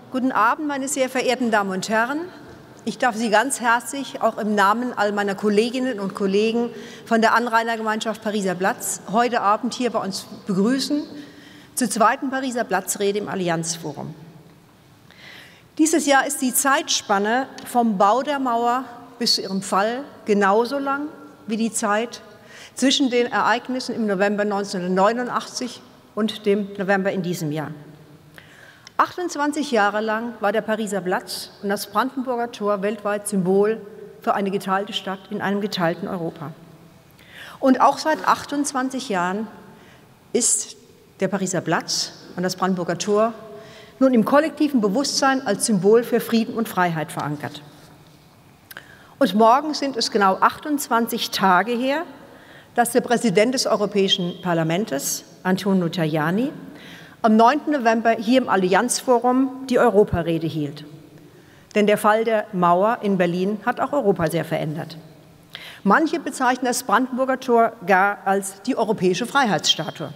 Guten Abend, meine sehr verehrten Damen und Herren. Ich darf Sie ganz herzlich, auch im Namen all meiner Kolleginnen und Kollegen von der Anrainergemeinschaft Pariser Platz, heute Abend hier bei uns begrüßen zur zweiten Pariser Platzrede im Allianzforum. Dieses Jahr ist die Zeitspanne vom Bau der Mauer bis zu ihrem Fall genauso lang wie die Zeit zwischen den Ereignissen im November 1989 und dem November in diesem Jahr. 28 Jahre lang war der Pariser Platz und das Brandenburger Tor weltweit Symbol für eine geteilte Stadt in einem geteilten Europa. Und auch seit 28 Jahren ist der Pariser Platz und das Brandenburger Tor nun im kollektiven Bewusstsein als Symbol für Frieden und Freiheit verankert. Und morgen sind es genau 28 Tage her, dass der Präsident des Europäischen Parlaments, Antonio Tajani, am 9. November hier im Allianzforum die Europarede hielt. Denn der Fall der Mauer in Berlin hat auch Europa sehr verändert. Manche bezeichnen das Brandenburger Tor gar als die europäische Freiheitsstatue.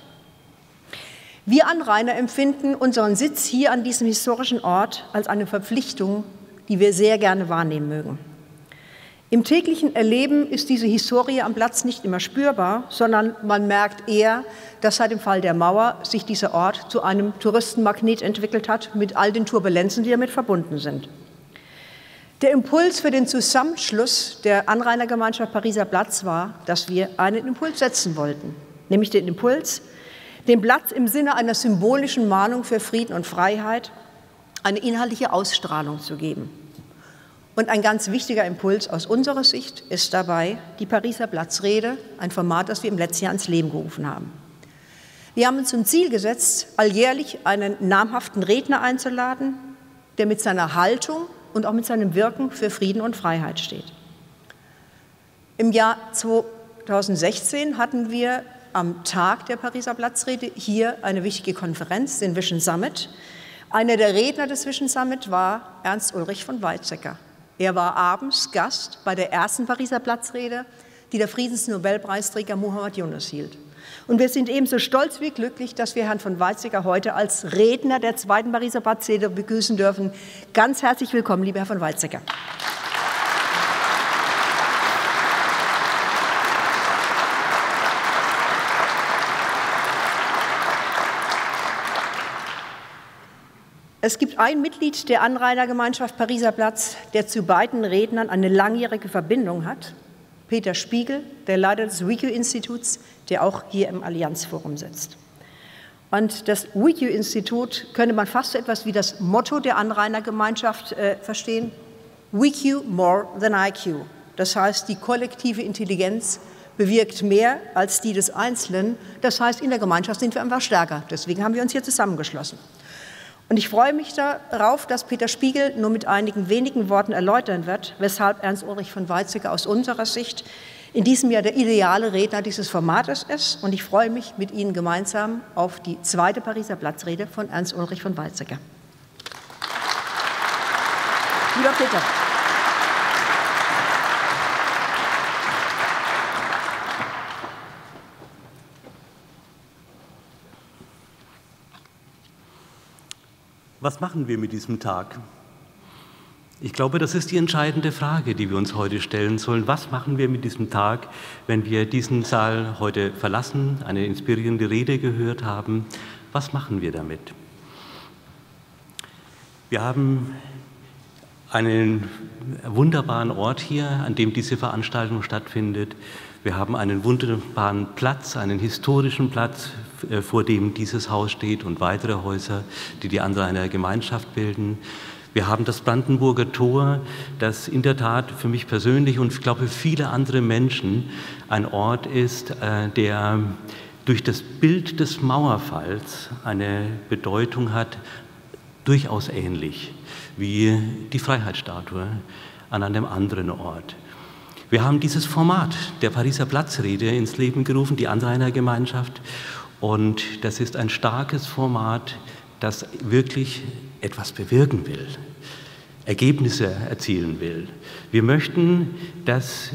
Wir Anrainer empfinden unseren Sitz hier an diesem historischen Ort als eine Verpflichtung, die wir sehr gerne wahrnehmen mögen. Im täglichen Erleben ist diese Historie am Platz nicht immer spürbar, sondern man merkt eher, dass seit dem Fall der Mauer sich dieser Ort zu einem Touristenmagnet entwickelt hat, mit all den Turbulenzen, die damit verbunden sind. Der Impuls für den Zusammenschluss der Anrainergemeinschaft Pariser Platz war, dass wir einen Impuls setzen wollten, nämlich den Impuls, dem Platz im Sinne einer symbolischen Mahnung für Frieden und Freiheit eine inhaltliche Ausstrahlung zu geben. Und ein ganz wichtiger Impuls aus unserer Sicht ist dabei die Pariser Platzrede, ein Format, das wir im letzten Jahr ins Leben gerufen haben. Wir haben uns zum Ziel gesetzt, alljährlich einen namhaften Redner einzuladen, der mit seiner Haltung und auch mit seinem Wirken für Frieden und Freiheit steht. Im Jahr 2016 hatten wir am Tag der Pariser Platzrede hier eine wichtige Konferenz, den Vision Summit. Einer der Redner des Vision Summit war Ernst Ulrich von Weizsäcker. Er war abends Gast bei der ersten Pariser Platzrede, die der Friedensnobelpreisträger Muhammad Yunus hielt. Und wir sind ebenso stolz wie glücklich, dass wir Herrn von Weizsäcker heute als Redner der zweiten Pariser Platzrede begrüßen dürfen. Ganz herzlich willkommen, lieber Herr von Weizsäcker. Es gibt ein Mitglied der Anrainergemeinschaft Pariser Platz, der zu beiden Rednern eine langjährige Verbindung hat, Peter Spiegel, der Leiter des WICU-Instituts, der auch hier im Allianzforum sitzt. Und das WICU-Institut könnte man fast so etwas wie das Motto der Anrainergemeinschaft verstehen, WICU more than IQ. Das heißt, die kollektive Intelligenz bewirkt mehr als die des Einzelnen. Das heißt, in der Gemeinschaft sind wir einfach stärker. Deswegen haben wir uns hier zusammengeschlossen. Und ich freue mich darauf, dass Peter Spiegel nur mit einigen wenigen Worten erläutern wird, weshalb Ernst Ulrich von Weizsäcker aus unserer Sicht in diesem Jahr der ideale Redner dieses Formates ist. Und ich freue mich mit Ihnen gemeinsam auf die zweite Pariser Platzrede von Ernst Ulrich von Weizsäcker. Lieber Peter. Was machen wir mit diesem Tag? Ich glaube, das ist die entscheidende Frage, die wir uns heute stellen sollen. Was machen wir mit diesem Tag, wenn wir diesen Saal heute verlassen, eine inspirierende Rede gehört haben? Was machen wir damit? Wir haben einen wunderbaren Ort hier, an dem diese Veranstaltung stattfindet. Wir haben einen wunderbaren Platz, einen historischen Platz, vor dem dieses Haus steht und weitere Häuser, die die Anrainergemeinschaft bilden. Wir haben das Brandenburger Tor, das in der Tat für mich persönlich und ich glaube für viele andere Menschen ein Ort ist, der durch das Bild des Mauerfalls eine Bedeutung hat, durchaus ähnlich wie die Freiheitsstatue an einem anderen Ort. Wir haben dieses Format der Pariser Platzrede ins Leben gerufen, die Anrainergemeinschaft. Und das ist ein starkes Format, das wirklich etwas bewirken will, Ergebnisse erzielen will. Wir möchten, dass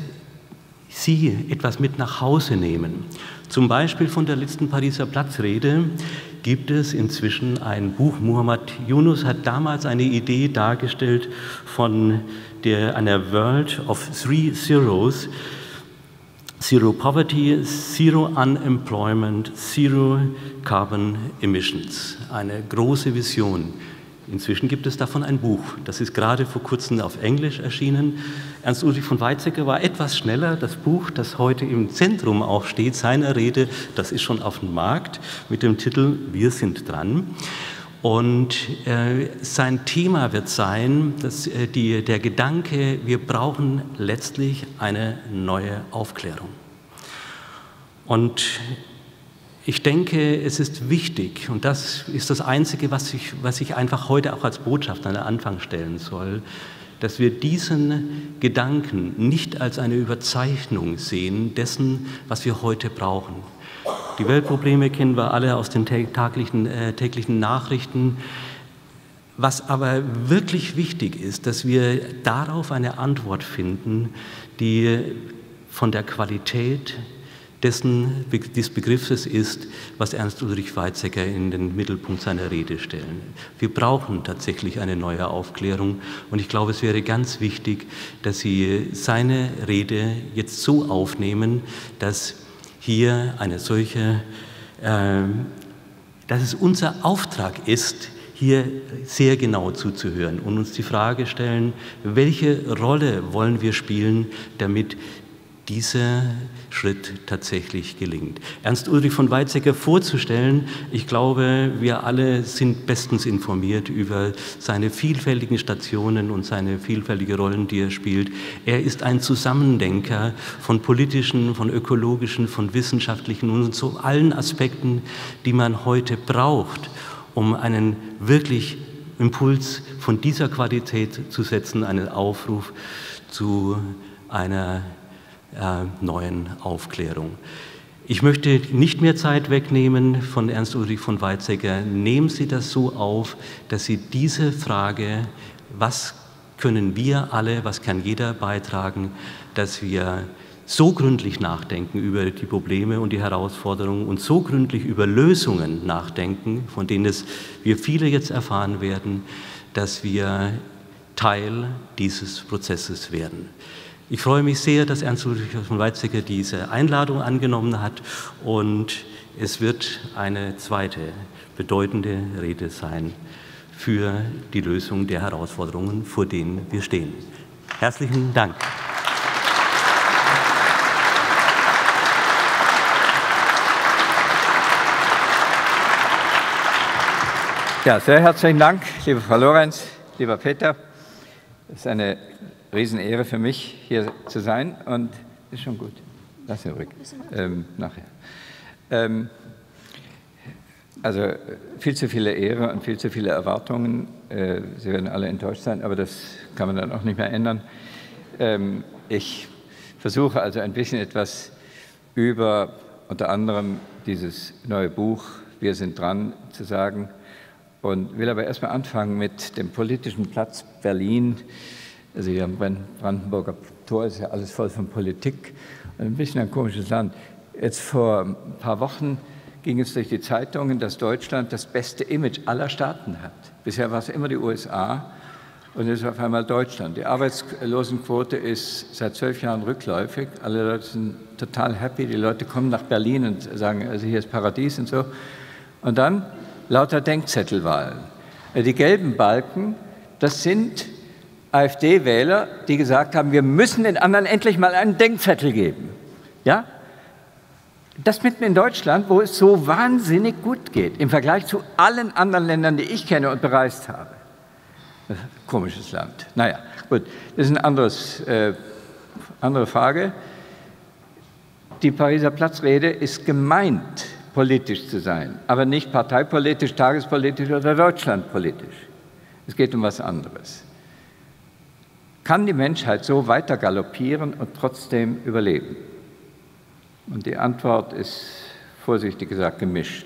Sie etwas mit nach Hause nehmen. Zum Beispiel von der letzten Pariser Platzrede, gibt es inzwischen ein Buch. Muhammad Yunus hat damals eine Idee dargestellt von einer World of Three Zeros: Zero Poverty, Zero Unemployment, Zero Carbon Emissions. Eine große Vision. Inzwischen gibt es davon ein Buch. Das ist gerade vor kurzem auf Englisch erschienen. Ernst Ulrich von Weizsäcker war etwas schneller. Das Buch, das heute im Zentrum auch steht, seiner Rede, das ist schon auf dem Markt mit dem Titel Wir sind dran. Und sein Thema wird sein, dass der Gedanke, wir brauchen letztlich eine neue Aufklärung. Und ich denke, es ist wichtig, und das ist das Einzige, was ich einfach heute auch als Botschaft an den Anfang stellen soll, dass wir diesen Gedanken nicht als eine Überzeichnung sehen dessen, was wir heute brauchen. Die Weltprobleme kennen wir alle aus den täglichen Nachrichten. Was aber wirklich wichtig ist, dass wir darauf eine Antwort finden, die von der Qualität des Begriffes ist, was Ernst Ulrich Weizsäcker in den Mittelpunkt seiner Rede stellen. Wir brauchen tatsächlich eine neue Aufklärung, und ich glaube, es wäre ganz wichtig, dass Sie seine Rede jetzt so aufnehmen, dass hier eine solche, dass es unser Auftrag ist, hier sehr genau zuzuhören und uns die Frage stellen, welche Rolle wollen wir spielen, damit dieser Schritt tatsächlich gelingt. Ernst Ulrich von Weizsäcker vorzustellen, ich glaube, wir alle sind bestens informiert über seine vielfältigen Stationen und seine vielfältigen Rollen, die er spielt. Er ist ein Zusammendenker von politischen, von ökologischen, von wissenschaftlichen und so allen Aspekten, die man heute braucht, um einen wirklich Impuls von dieser Qualität zu setzen, einen Aufruf zu einer neuen Aufklärung. Ich möchte nicht mehr Zeit wegnehmen von Ernst Ulrich von Weizsäcker. Nehmen Sie das so auf, dass Sie diese Frage, was können wir alle, was kann jeder beitragen, dass wir so gründlich nachdenken über die Probleme und die Herausforderungen und so gründlich über Lösungen nachdenken, von denen wir viele jetzt erfahren werden, dass wir Teil dieses Prozesses werden. Ich freue mich sehr, dass Ernst Ulrich von Weizsäcker diese Einladung angenommen hat, und es wird eine zweite bedeutende Rede sein für die Lösung der Herausforderungen, vor denen wir stehen. Herzlichen Dank. Ja, sehr herzlichen Dank, liebe Frau Lorenz, lieber Peter. Es ist eine Riesenehre für mich, hier zu sein, und ist schon gut. Lass ihn ruhig. Nachher. Also viel zu viele Ehre und viel zu viele Erwartungen. Sie werden alle enttäuscht sein, aber das kann man dann auch nicht mehr ändern. Ich versuche also ein bisschen etwas über unter anderem dieses neue Buch Wir sind dran zu sagen, und will aber erstmal anfangen mit dem politischen Platz Berlin. Also hier am Brandenburger Tor ist ja alles voll von Politik. Ein bisschen ein komisches Land. Jetzt vor ein paar Wochen ging es durch die Zeitungen, dass Deutschland das beste Image aller Staaten hat. Bisher war es immer die USA, und jetzt ist auf einmal Deutschland. Die Arbeitslosenquote ist seit 12 Jahren rückläufig. Alle Leute sind total happy. Die Leute kommen nach Berlin und sagen, also hier ist Paradies und so. Und dann lauter Denkzettelwahlen. Die gelben Balken, das sind AfD-Wähler, die gesagt haben, wir müssen den anderen endlich mal einen Denkzettel geben. Ja? Das mitten in Deutschland, wo es so wahnsinnig gut geht, im Vergleich zu allen anderen Ländern, die ich kenne und bereist habe. Komisches Land. Naja, gut, das ist eine andere Frage. Die Pariser Platzrede ist gemeint, politisch zu sein, aber nicht parteipolitisch, tagespolitisch oder deutschlandpolitisch. Es geht um was anderes. Kann die Menschheit so weiter galoppieren und trotzdem überleben? Und die Antwort ist, vorsichtig gesagt, gemischt.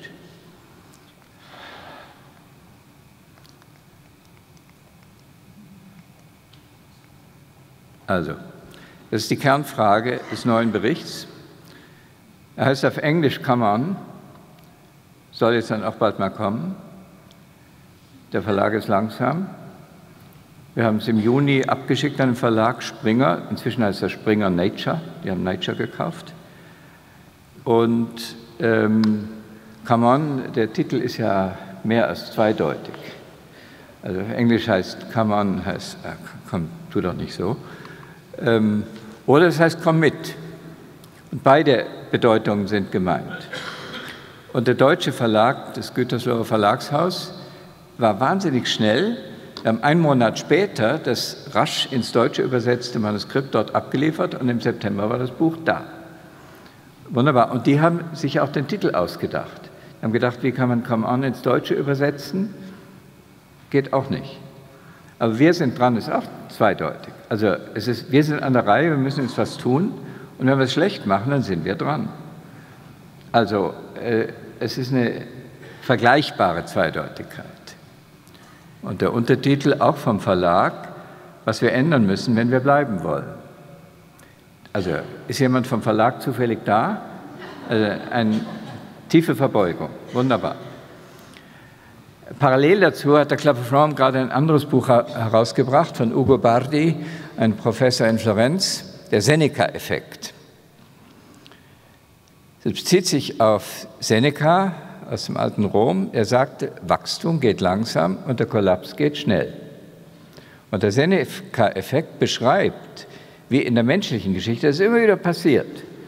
Also, das ist die Kernfrage des neuen Berichts. Er heißt auf Englisch Come On. soll jetzt dann auch bald mal kommen. Der Verlag ist langsam. Wir haben es im Juni abgeschickt an den Verlag Springer. Inzwischen heißt er Springer Nature. Die haben Nature gekauft. Und Come On, der Titel ist ja mehr als zweideutig. Also auf Englisch heißt Come On, heißt, komm, tu doch nicht so. Oder es heißt Komm mit. Und beide Bedeutungen sind gemeint. Und der deutsche Verlag, das Gütersloher Verlagshaus, war wahnsinnig schnell. Wir haben einen Monat später das rasch ins Deutsche übersetzte Manuskript dort abgeliefert und im September war das Buch da. Wunderbar. Und die haben sich auch den Titel ausgedacht. Die haben gedacht, wie kann man Come On ins Deutsche übersetzen? Geht auch nicht. Aber wir sind dran, ist auch zweideutig. Also wir sind an der Reihe, wir müssen jetzt was tun. Und wenn wir es schlecht machen, dann sind wir dran. Also es ist eine vergleichbare Zweideutigkeit. Und der Untertitel auch vom Verlag, was wir ändern müssen, wenn wir bleiben wollen. Also ist jemand vom Verlag zufällig da? Also eine tiefe Verbeugung, wunderbar. Parallel dazu hat der Club of Rome gerade ein anderes Buch herausgebracht von Ugo Bardi, ein Professor in Florenz, der Seneca-Effekt. Das bezieht sich auf Seneca aus dem alten Rom. Er sagte, Wachstum geht langsam und der Kollaps geht schnell. Und der Seneca-Effekt beschreibt, wie in der menschlichen Geschichte es immer wieder passiert.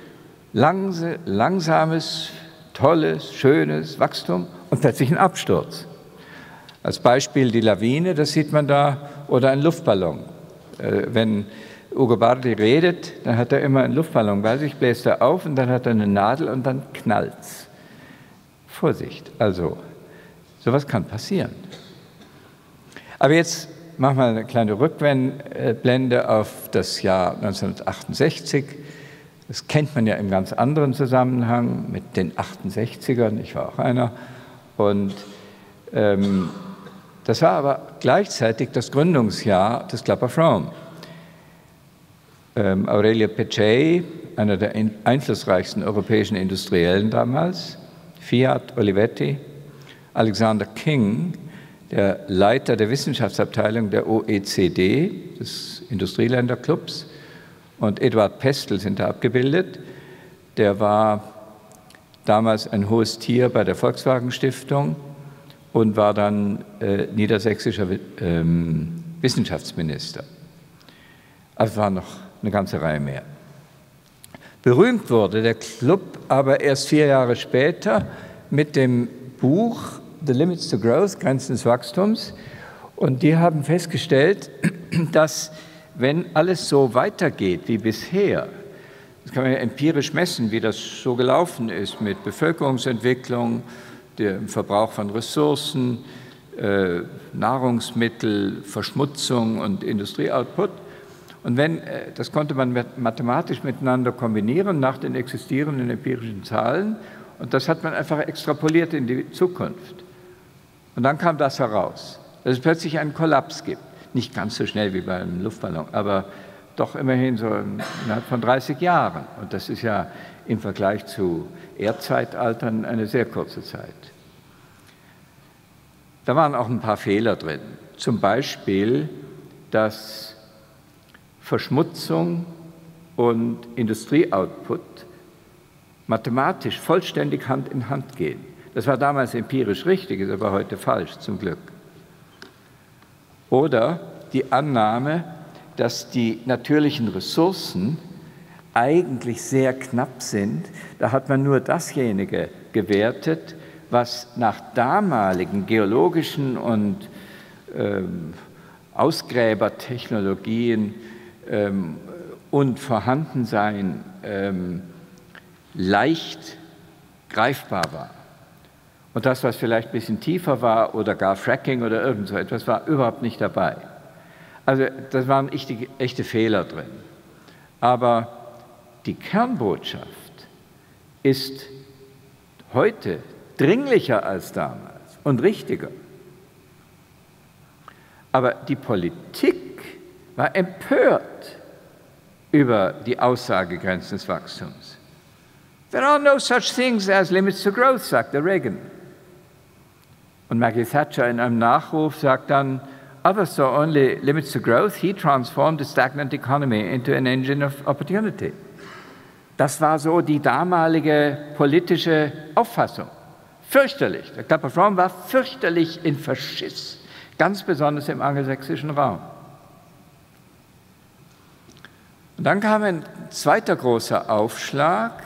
Langsames, tolles, schönes Wachstum und plötzlich ein Absturz. Als Beispiel die Lawine, das sieht man da, oder ein Luftballon. Wenn Ugo Bardi redet, dann hat er immer einen Luftballon bei sich, bläst er auf und dann hat er eine Nadel und dann knallt's. Vorsicht, also sowas kann passieren. Aber jetzt machen wir eine kleine Rückblende auf das Jahr 1968. Das kennt man ja im ganz anderen Zusammenhang mit den 68ern, ich war auch einer. Und das war aber gleichzeitig das Gründungsjahr des Club of Rome. Aurelio Peccei, einer der einflussreichsten europäischen Industriellen damals, Fiat, Olivetti, Alexander King, der Leiter der Wissenschaftsabteilung der OECD, des Industrieländerclubs, und Eduard Pestel sind da abgebildet. Der war damals ein hohes Tier bei der Volkswagen Stiftung und war dann niedersächsischer Wissenschaftsminister. Also war noch eine ganze Reihe mehr. Berühmt wurde der Club aber erst 4 Jahre später mit dem Buch The Limits to Growth, Grenzen des Wachstums. Und die haben festgestellt, dass wenn alles so weitergeht wie bisher, das kann man ja empirisch messen, wie das so gelaufen ist mit Bevölkerungsentwicklung, dem Verbrauch von Ressourcen, Nahrungsmittel, Verschmutzung und Industrieoutput. Und das konnte man mathematisch miteinander kombinieren nach den existierenden empirischen Zahlen. Und das hat man einfach extrapoliert in die Zukunft. Und dann kam das heraus, dass es plötzlich einen Kollaps gibt. Nicht ganz so schnell wie bei einem Luftballon, aber doch immerhin so innerhalb von 30 Jahren. Und das ist ja im Vergleich zu Erdzeitaltern eine sehr kurze Zeit. Da waren auch ein paar Fehler drin. Zum Beispiel, dass Verschmutzung und Industrieoutput mathematisch vollständig Hand in Hand gehen. Das war damals empirisch richtig, ist aber heute falsch, zum Glück. Oder die Annahme, dass die natürlichen Ressourcen eigentlich sehr knapp sind. Da hat man nur dasjenige gewertet, was nach damaligen geologischen und Ausgräbertechnologien und Vorhandensein leicht greifbar war. Und das, was vielleicht ein bisschen tiefer war oder gar Fracking oder irgend so etwas, war überhaupt nicht dabei. Also da waren echte Fehler drin. Aber die Kernbotschaft ist heute dringlicher als damals und richtiger. Aber die Politik war empört über die Aussage Grenzen des Wachstums. There are no such things as limits to growth, sagte Reagan. Und Maggie Thatcher in einem Nachruf sagt dann, "Others saw only limits to growth. He transformed a stagnant economy into an engine of opportunity." Das war so die damalige politische Auffassung. Fürchterlich. Der Club of Rome war fürchterlich in Verschiss, ganz besonders im angelsächsischen Raum. Und dann kam ein zweiter großer Aufschlag,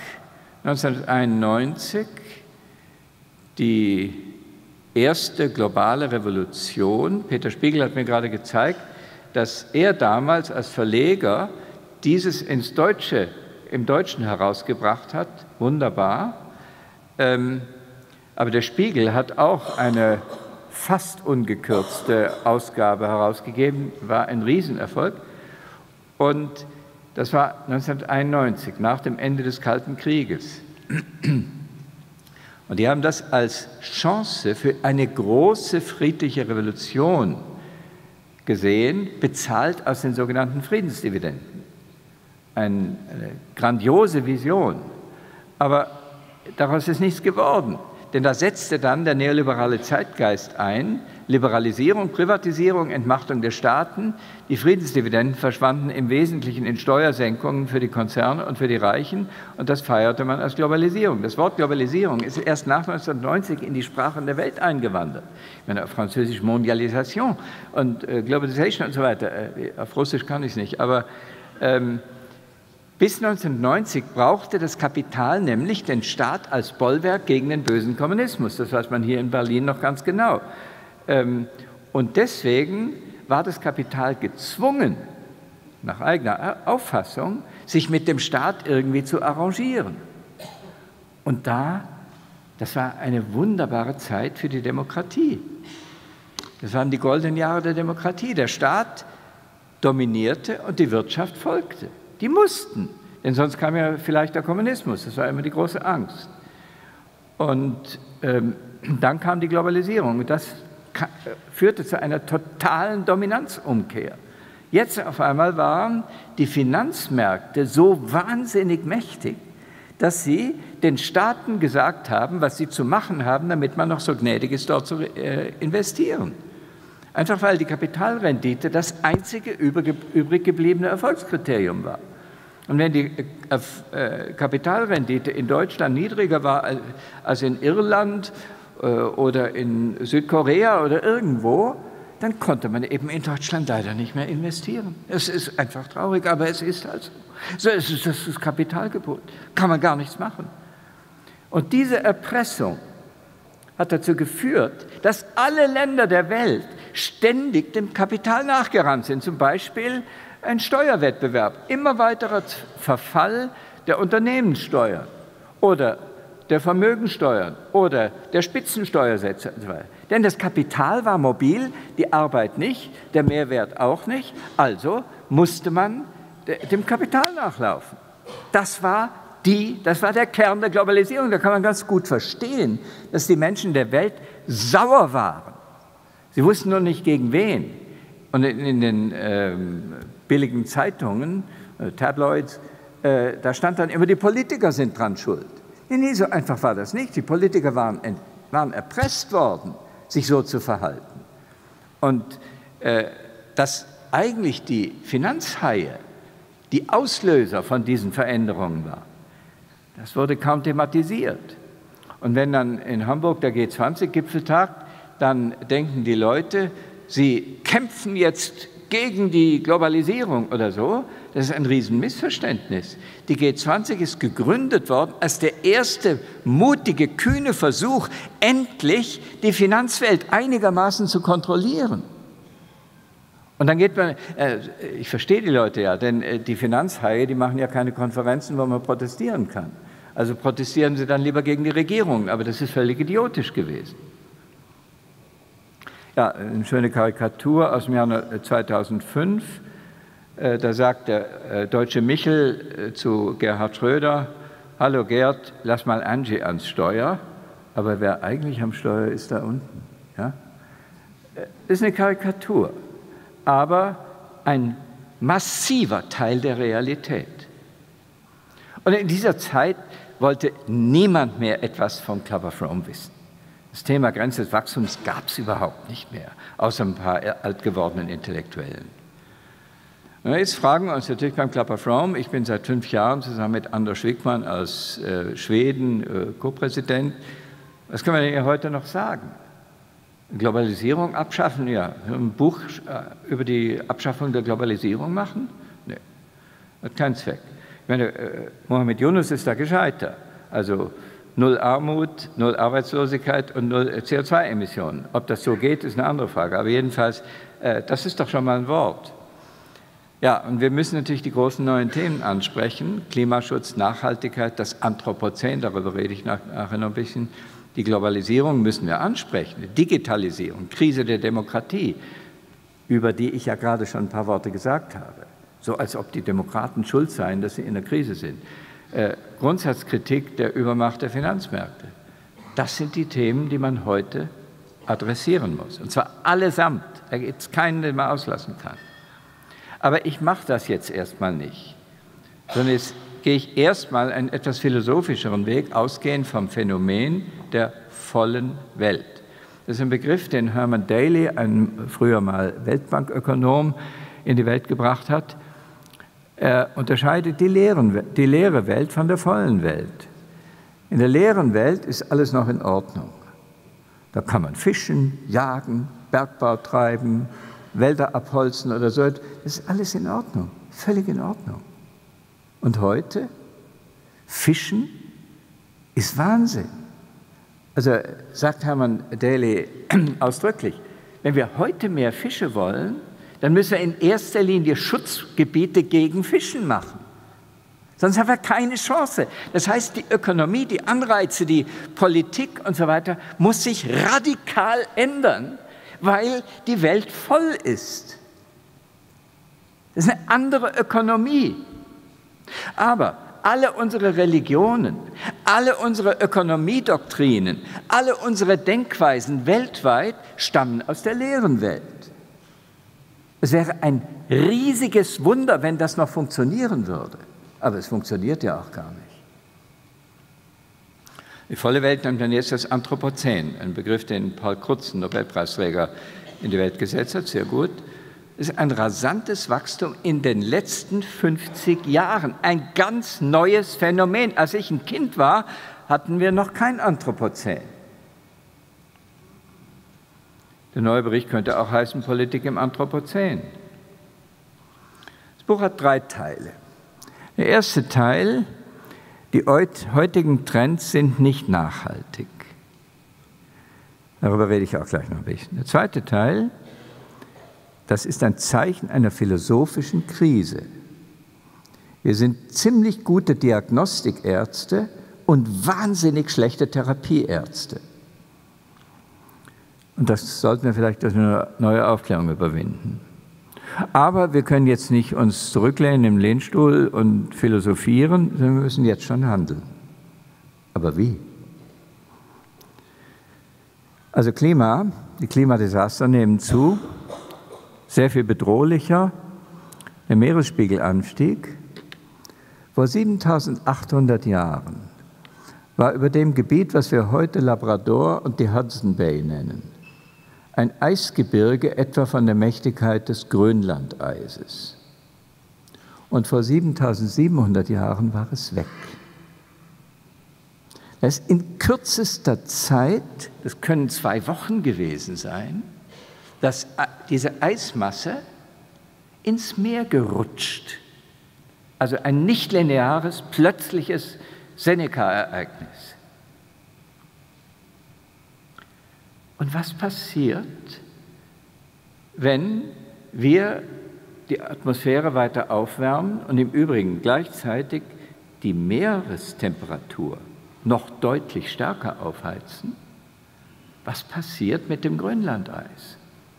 1991, die erste globale Revolution. Peter Spiegel hat mir gerade gezeigt, dass er damals als Verleger dieses im Deutschen herausgebracht hat. Wunderbar. Aber der Spiegel hat auch eine fast ungekürzte Ausgabe herausgegeben, war ein Riesenerfolg. Und das war 1991, nach dem Ende des Kalten Krieges. Und die haben das als Chance für eine große friedliche Revolution gesehen, bezahlt aus den sogenannten Friedensdividenden. Eine grandiose Vision. Aber daraus ist nichts geworden. Denn da setzte dann der neoliberale Zeitgeist ein, Liberalisierung, Privatisierung, Entmachtung der Staaten. Die Friedensdividenden verschwanden im Wesentlichen in Steuersenkungen für die Konzerne und für die Reichen, und das feierte man als Globalisierung. Das Wort Globalisierung ist erst nach 1990 in die Sprachen der Welt eingewandert. Ich meine, auf Französisch Mondialisation und Globalization und so weiter. Auf Russisch kann ich es nicht, aber bis 1990 brauchte das Kapital nämlich den Staat als Bollwerk gegen den bösen Kommunismus. Das weiß man hier in Berlin noch ganz genau. Und deswegen war das Kapital gezwungen, nach eigener Auffassung, sich mit dem Staat irgendwie zu arrangieren. Und das war eine wunderbare Zeit für die Demokratie. Das waren die goldenen Jahre der Demokratie. Der Staat dominierte und die Wirtschaft folgte. Die mussten, denn sonst kam ja vielleicht der Kommunismus. Das war immer die große Angst. Und dann kam die Globalisierung. Und das führte zu einer totalen Dominanzumkehr. Jetzt auf einmal waren die Finanzmärkte so wahnsinnig mächtig, dass sie den Staaten gesagt haben, was sie zu machen haben, damit man noch so gnädig ist, dort zu investieren. Einfach weil die Kapitalrendite das einzige übrig gebliebene Erfolgskriterium war. Und wenn die Kapitalrendite in Deutschland niedriger war als in Irland oder in Südkorea oder irgendwo, dann konnte man eben in Deutschland leider nicht mehr investieren. Es ist einfach traurig, aber es ist also. So ist es, das ist Kapitalgebot. Kann man gar nichts machen. Und diese Erpressung hat dazu geführt, dass alle Länder der Welt ständig dem Kapital nachgerannt sind. Zum Beispiel ein Steuerwettbewerb, immer weiterer Verfall der Unternehmenssteuern oder der Vermögensteuern oder der Spitzensteuersätze und so weiter. Denn das Kapital war mobil, die Arbeit nicht, der Mehrwert auch nicht. Also musste man dem Kapital nachlaufen. Das war der Kern der Globalisierung. Da kann man ganz gut verstehen, dass die Menschen der Welt sauer waren. Sie wussten nur nicht, gegen wen. Und in den billigen Zeitungen, Tabloids, da stand dann immer, die Politiker sind dran schuld. Nee, so einfach war das nicht. Die Politiker waren erpresst worden, sich so zu verhalten. Und dass eigentlich die Finanzhaie die Auslöser von diesen Veränderungen waren, das wurde kaum thematisiert. Und wenn dann in Hamburg der G20-Gipfel tagt, dann denken die Leute, sie kämpfen jetzt gegen die Globalisierung oder so. Das ist ein Riesenmissverständnis. Die G20 ist gegründet worden als der erste mutige, kühne Versuch, endlich die Finanzwelt einigermaßen zu kontrollieren. Und dann geht man, ich verstehe die Leute ja, denn die Finanzhaie, die machen ja keine Konferenzen, wo man protestieren kann. Also protestieren sie dann lieber gegen die Regierung, aber das ist völlig idiotisch gewesen. Ja, eine schöne Karikatur aus dem Jahr 2005. Da sagt der deutsche Michel zu Gerhard Schröder: Hallo Gerd, lass mal Angie ans Steuer. Aber wer eigentlich am Steuer ist, da unten. Ja? Das ist eine Karikatur, aber ein massiver Teil der Realität. Und in dieser Zeit wollte niemand mehr etwas vom Club of Rome wissen. Das Thema Grenze des Wachstums gab es überhaupt nicht mehr, außer ein paar alt gewordenen Intellektuellen. Und jetzt fragen wir uns natürlich beim Club of Rome, ich bin seit 5 Jahren zusammen mit Anders Wijkman aus Schweden Co-Präsident, was können wir denn heute noch sagen? Globalisierung abschaffen? Ja. Ein Buch über die Abschaffung der Globalisierung machen? Nee, hat keinen Zweck. Ich meine, Mohammed Yunus ist da gescheiter. Also 0 Armut, 0 Arbeitslosigkeit und 0 CO2-Emissionen. Ob das so geht, ist eine andere Frage. Aber jedenfalls, das ist doch schon mal ein Wort. Ja, und wir müssen natürlich die großen neuen Themen ansprechen. Klimaschutz, Nachhaltigkeit, das Anthropozän, darüber rede ich nachher noch ein bisschen. Die Globalisierung müssen wir ansprechen, Digitalisierung, Krise der Demokratie, über die ich ja gerade schon ein paar Worte gesagt habe. So als ob die Demokraten schuld seien, dass sie in der Krise sind. Grundsatzkritik der Übermacht der Finanzmärkte. Das sind die Themen, die man heute adressieren muss. Und zwar allesamt. Da gibt es keinen, den man auslassen kann. Aber ich mache das jetzt erstmal nicht, sondern jetzt gehe ich erstmal einen etwas philosophischeren Weg, ausgehend vom Phänomen der vollen Welt. Das ist ein Begriff, den Herman Daly, ein früher mal Weltbankökonom, in die Welt gebracht hat. Er unterscheidet die leere Welt von der vollen Welt. In der leeren Welt ist alles noch in Ordnung. Da kann man fischen, jagen, Bergbau treiben, Wälder abholzen oder so. Das ist alles in Ordnung, völlig in Ordnung. Und heute? Fischen ist Wahnsinn. Also sagt Herman Daly ausdrücklich, wenn wir heute mehr Fische wollen, dann müssen wir in erster Linie Schutzgebiete gegen Fischen machen. Sonst haben wir keine Chance. Das heißt, die Ökonomie, die Anreize, die Politik und so weiter muss sich radikal ändern, weil die Welt voll ist. Das ist eine andere Ökonomie. Aber alle unsere Religionen, alle unsere Ökonomiedoktrinen, alle unsere Denkweisen weltweit stammen aus der leeren Welt. Es wäre ein riesiges Wunder, wenn das noch funktionieren würde. Aber es funktioniert ja auch gar nicht. Die volle Welt nennt man jetzt das Anthropozän, ein Begriff, den Paul Crutzen, Nobelpreisträger, in die Welt gesetzt hat, sehr gut. Es ist ein rasantes Wachstum in den letzten 50 Jahren, ein ganz neues Phänomen. Als ich ein Kind war, hatten wir noch kein Anthropozän. Der neue Bericht könnte auch heißen Politik im Anthropozän. Das Buch hat 3 Teile. Der erste Teil, die heutigen Trends sind nicht nachhaltig. Darüber rede ich auch gleich noch ein bisschen. Der zweite Teil, das ist ein Zeichen einer philosophischen Krise. Wir sind ziemlich gute Diagnostikärzte und wahnsinnig schlechte Therapieärzte. Und das sollten wir vielleicht durch eine neue Aufklärung überwinden. Aber wir können jetzt nicht uns zurücklehnen im Lehnstuhl und philosophieren, sondern wir müssen jetzt schon handeln. Aber wie? Also die Klimadesaster nehmen zu, sehr viel bedrohlicher, der Meeresspiegelanstieg. Vor 7.800 Jahren war über dem Gebiet, was wir heute Labrador und die Hudson Bay nennen, ein Eisgebirge etwa von der Mächtigkeit des Grönlandeises. Und vor 7.700 Jahren war es weg. Das ist in kürzester Zeit, das können 2 Wochen gewesen sein, dass diese Eismasse ins Meer gerutscht. Also ein nicht lineares, plötzliches Seneca-Ereignis. Und was passiert, wenn wir die Atmosphäre weiter aufwärmen und im Übrigen gleichzeitig die Meerestemperatur noch deutlich stärker aufheizen? Was passiert mit dem Grönlandeis?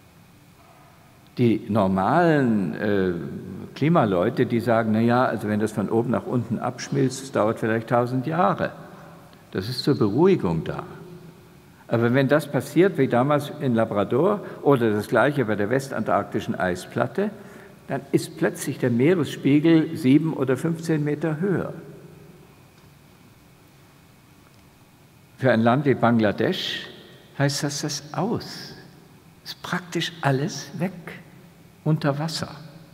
Die normalen Klimaleute, die sagen, naja, also wenn das von oben nach unten abschmilzt, das dauert vielleicht 1000 Jahre. Das ist zur Beruhigung da. Aber wenn das passiert, wie damals in Labrador oder das Gleiche bei der westantarktischen Eisplatte, dann ist plötzlich der Meeresspiegel 7 oder 15 Meter höher. Für ein Land wie Bangladesch heißt das aus. Ist praktisch alles weg, unter Wasser.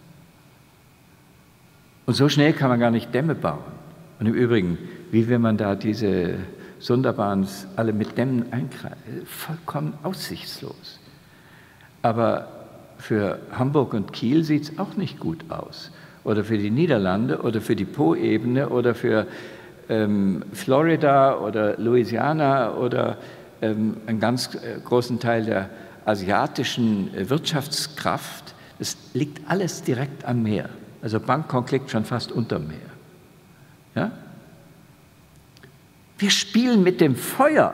Und so schnell kann man gar nicht Dämme bauen. Und im Übrigen, wie will man da diese Sundarbans alle mit Dämmen einkreisen? Vollkommen aussichtslos. Aber für Hamburg und Kiel sieht es auch nicht gut aus. Oder für die Niederlande oder für die Po-Ebene oder für Florida oder Louisiana oder einen ganz großen Teil der asiatischen Wirtschaftskraft. Es liegt alles direkt am Meer. Also Bangkok liegt schon fast unterm Meer. Ja? Wir spielen mit dem Feuer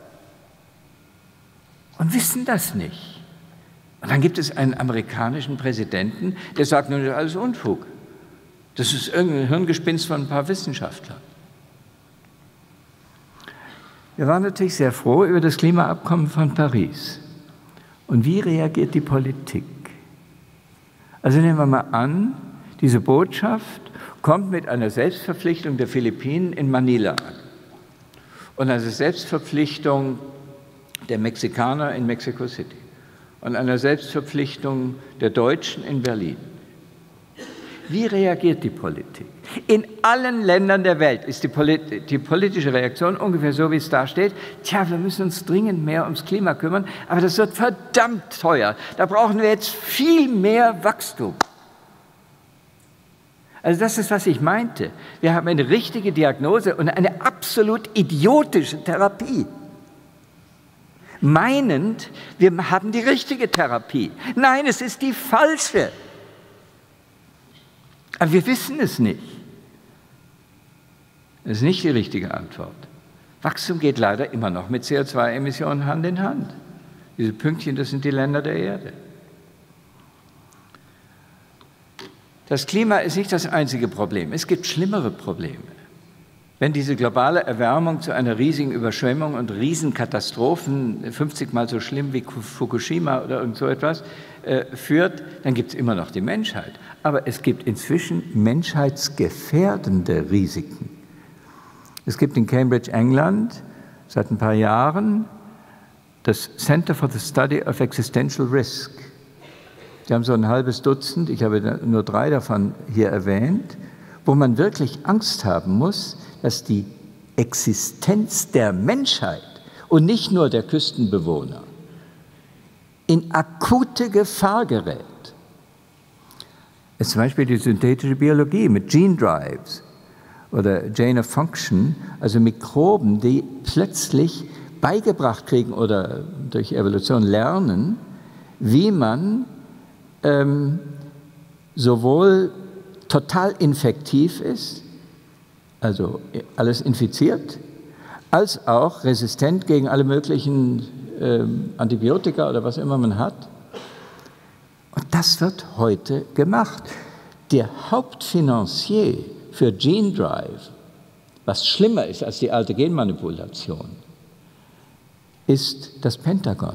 und wissen das nicht. Und dann gibt es einen amerikanischen Präsidenten, der sagt, nun, das ist alles Unfug. Das ist irgendein Hirngespinst von ein paar Wissenschaftlern. Wir waren natürlich sehr froh über das Klimaabkommen von Paris. Und wie reagiert die Politik? Also nehmen wir mal an, diese Botschaft kommt mit einer Selbstverpflichtung der Philippinen in Manila an und einer Selbstverpflichtung der Mexikaner in Mexico City und einer Selbstverpflichtung der Deutschen in Berlin. Wie reagiert die Politik? In allen Ländern der Welt ist die politische Reaktion ungefähr so, wie es da steht. Tja, wir müssen uns dringend mehr ums Klima kümmern, aber das wird verdammt teuer. Da brauchen wir jetzt viel mehr Wachstum. Also das ist, was ich meinte. Wir haben eine richtige Diagnose und eine absolut idiotische Therapie. Meinend, wir haben die richtige Therapie. Nein, es ist die falsche. Aber wir wissen es nicht. Das ist nicht die richtige Antwort. Wachstum geht leider immer noch mit CO2-Emissionen Hand in Hand. Diese Pünktchen, das sind die Länder der Erde. Das Klima ist nicht das einzige Problem. Es gibt schlimmere Probleme. Wenn diese globale Erwärmung zu einer riesigen Überschwemmung und Riesenkatastrophen, 50-mal so schlimm wie Fukushima oder irgend so etwas, führt, dann gibt es immer noch die Menschheit. Aber es gibt inzwischen menschheitsgefährdende Risiken. Es gibt in Cambridge, England, seit ein paar Jahren das Center for the Study of Existential Risk. Die haben so ein halbes Dutzend, ich habe nur 3 davon hier erwähnt, wo man wirklich Angst haben muss, dass die Existenz der Menschheit und nicht nur der Küstenbewohner in akute Gefahr gerät. Es ist zum Beispiel die synthetische Biologie mit Gene Drives oder Gain of Function, also Mikroben, die plötzlich beigebracht kriegen oder durch Evolution lernen, wie man sowohl total infektiv ist, also alles infiziert, als auch resistent gegen alle möglichen Antibiotika oder was immer man hat. Und das wird heute gemacht. Der Hauptfinanzier für Gene Drive, was schlimmer ist als die alte Genmanipulation, ist das Pentagon.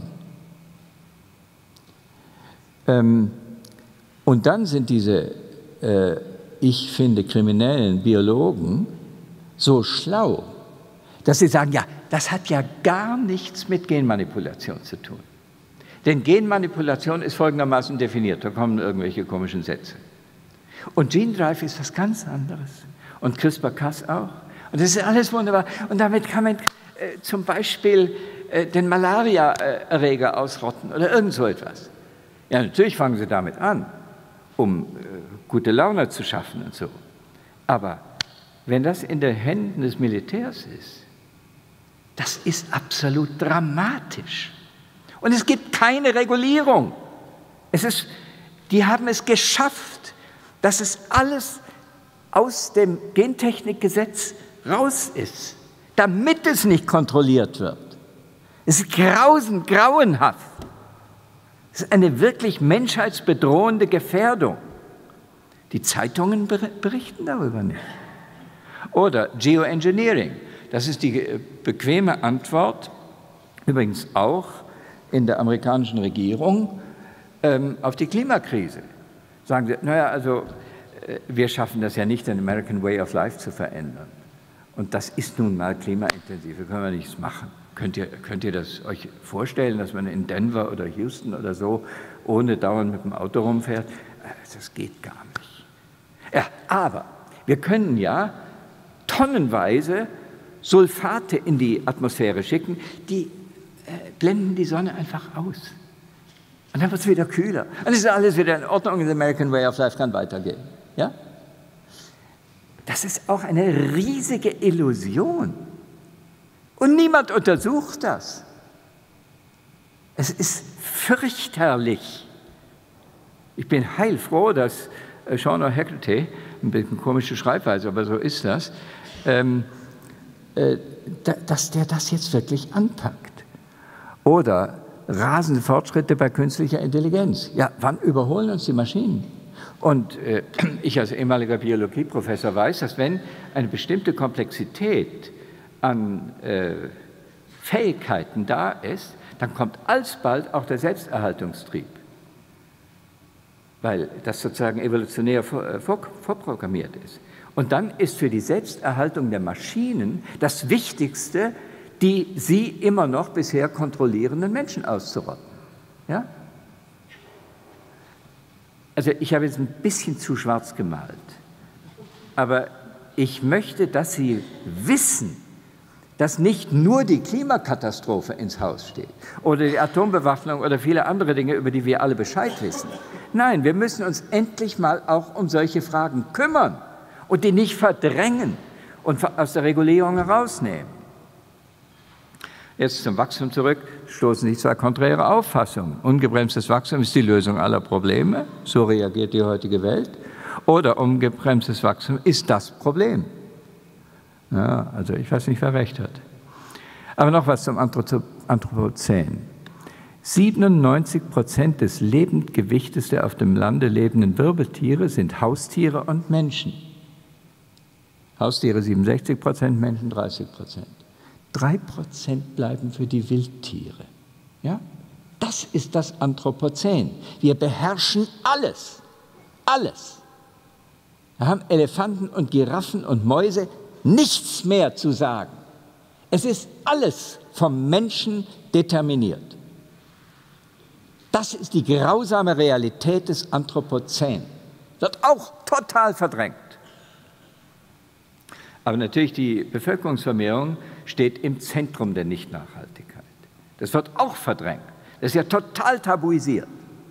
Und dann sind diese, ich finde, kriminellen Biologen so schlau, dass sie sagen, ja, das hat ja gar nichts mit Genmanipulation zu tun. Denn Genmanipulation ist folgendermaßen definiert, da kommen irgendwelche komischen Sätze. Und Gene Drive ist was ganz anderes. Und CRISPR-Cas auch. Und das ist alles wunderbar. Und damit kann man zum Beispiel den Malaria-Erreger ausrotten oder irgend so etwas. Ja, natürlich fangen sie damit an, um gute Laune zu schaffen und so. Aber wenn das in den Händen des Militärs ist, das ist absolut dramatisch. Und es gibt keine Regulierung. Die haben es geschafft, dass es alles aus dem Gentechnikgesetz raus ist, damit es nicht kontrolliert wird. Es ist grauenhaft. Es ist eine wirklich menschheitsbedrohende Gefährdung. Die Zeitungen berichten darüber nicht. Oder Geoengineering. Das ist die bequeme Antwort, übrigens auch in der amerikanischen Regierung, auf die Klimakrise. Sagen sie, naja, also wir schaffen das ja nicht, den American Way of Life zu verändern. Und das ist nun mal klimaintensiv, da können wir nichts machen. könnt ihr das euch vorstellen, dass man in Denver oder Houston oder so ohne dauernd mit dem Auto rumfährt? Das geht gar nicht. Ja, aber wir können ja tonnenweise Sulfate in die Atmosphäre schicken, die blenden die Sonne einfach aus. Und dann wird es wieder kühler. Und dann ist alles wieder in Ordnung und der American Way of Life kann weitergehen. Ja? Das ist auch eine riesige Illusion. Und niemand untersucht das. Es ist fürchterlich. Ich bin heilfroh, dass Sean O'Hagerty, ein bisschen komische Schreibweise, aber so ist das, dass der das jetzt wirklich anpackt. Oder rasende Fortschritte bei künstlicher Intelligenz. Ja, wann überholen uns die Maschinen? Und ich als ehemaliger Biologieprofessor weiß, dass wenn eine bestimmte Komplexität an Fähigkeiten da ist, dann kommt alsbald auch der Selbsterhaltungstrieb, weil das sozusagen evolutionär vorprogrammiert ist. Und dann ist für die Selbsterhaltung der Maschinen das Wichtigste, die sie immer noch bisher kontrollierenden Menschen auszurotten. Ja? Also ich habe jetzt ein bisschen zu schwarz gemalt, aber ich möchte, dass Sie wissen, dass nicht nur die Klimakatastrophe ins Haus steht oder die Atombewaffnung oder viele andere Dinge, über die wir alle Bescheid wissen. Nein, wir müssen uns endlich mal auch um solche Fragen kümmern und die nicht verdrängen und aus der Regulierung herausnehmen. Jetzt zum Wachstum zurück, stoßen sich zwei konträre Auffassungen. Ungebremstes Wachstum ist die Lösung aller Probleme, so reagiert die heutige Welt. Oder ungebremstes Wachstum ist das Problem. Ja, also ich weiß nicht, wer recht hat. Aber noch was zum Anthropozän. 97% des Lebendgewichtes der auf dem Lande lebenden Wirbeltiere sind Haustiere und Menschen. Haustiere 67%, Menschen 30%. 3% bleiben für die Wildtiere. Ja? Das ist das Anthropozän. Wir beherrschen alles. Alles. Wir haben Elefanten und Giraffen und Mäuse nichts mehr zu sagen. Es ist alles vom Menschen determiniert. Das ist die grausame Realität des Anthropozän. Wird auch total verdrängt. Aber natürlich die Bevölkerungsvermehrung steht im Zentrum der Nichtnachhaltigkeit. Das wird auch verdrängt. Das ist ja total tabuisiert.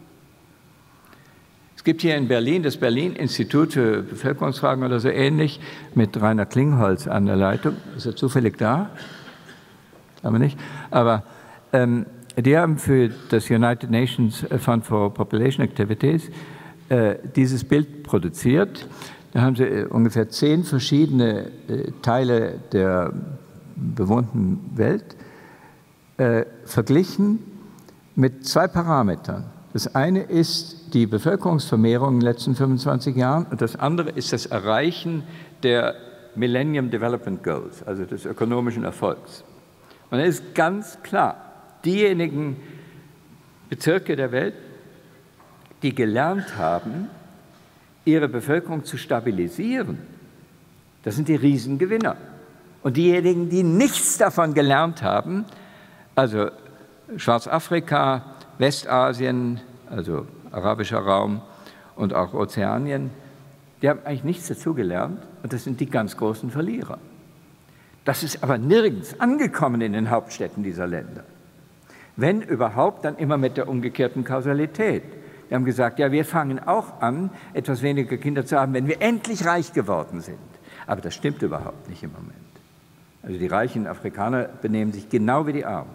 Es gibt hier in Berlin das Berlin-Institut für Bevölkerungsfragen oder so ähnlich mit Rainer Klingholz an der Leitung. Ist er zufällig da? Aber nicht. Aber die haben für das United Nations Fund for Population Activities dieses Bild produziert. Da haben sie ungefähr 10 verschiedene Teile der bewohnten Welt verglichen mit 2 Parametern. Das eine ist die Bevölkerungsvermehrung in den letzten 25 Jahren und das andere ist das Erreichen der Millennium Development Goals, also des ökonomischen Erfolgs. Und es ist ganz klar, diejenigen Bezirke der Welt, die gelernt haben, ihre Bevölkerung zu stabilisieren, das sind die Riesengewinner. Und diejenigen, die nichts davon gelernt haben, also Schwarzafrika, Westasien, also arabischer Raum und auch Ozeanien, die haben eigentlich nichts dazu gelernt und das sind die ganz großen Verlierer. Das ist aber nirgends angekommen in den Hauptstädten dieser Länder. Wenn überhaupt, dann immer mit der umgekehrten Kausalität. Die haben gesagt, ja, wir fangen auch an, etwas weniger Kinder zu haben, wenn wir endlich reich geworden sind. Aber das stimmt überhaupt nicht im Moment. Also die reichen Afrikaner benehmen sich genau wie die Armen.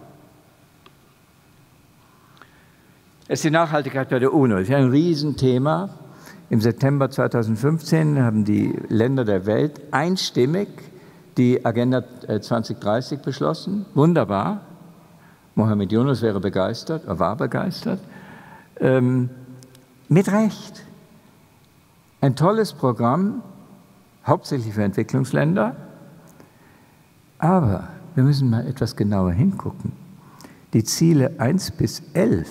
Es ist die Nachhaltigkeit bei der UNO. Das ist ja ein Riesenthema. Im September 2015 haben die Länder der Welt einstimmig die Agenda 2030 beschlossen. Wunderbar. Mohammed Yunus wäre begeistert, er war begeistert. Mit Recht. Ein tolles Programm, hauptsächlich für Entwicklungsländer. Aber wir müssen mal etwas genauer hingucken. Die Ziele 1 bis 11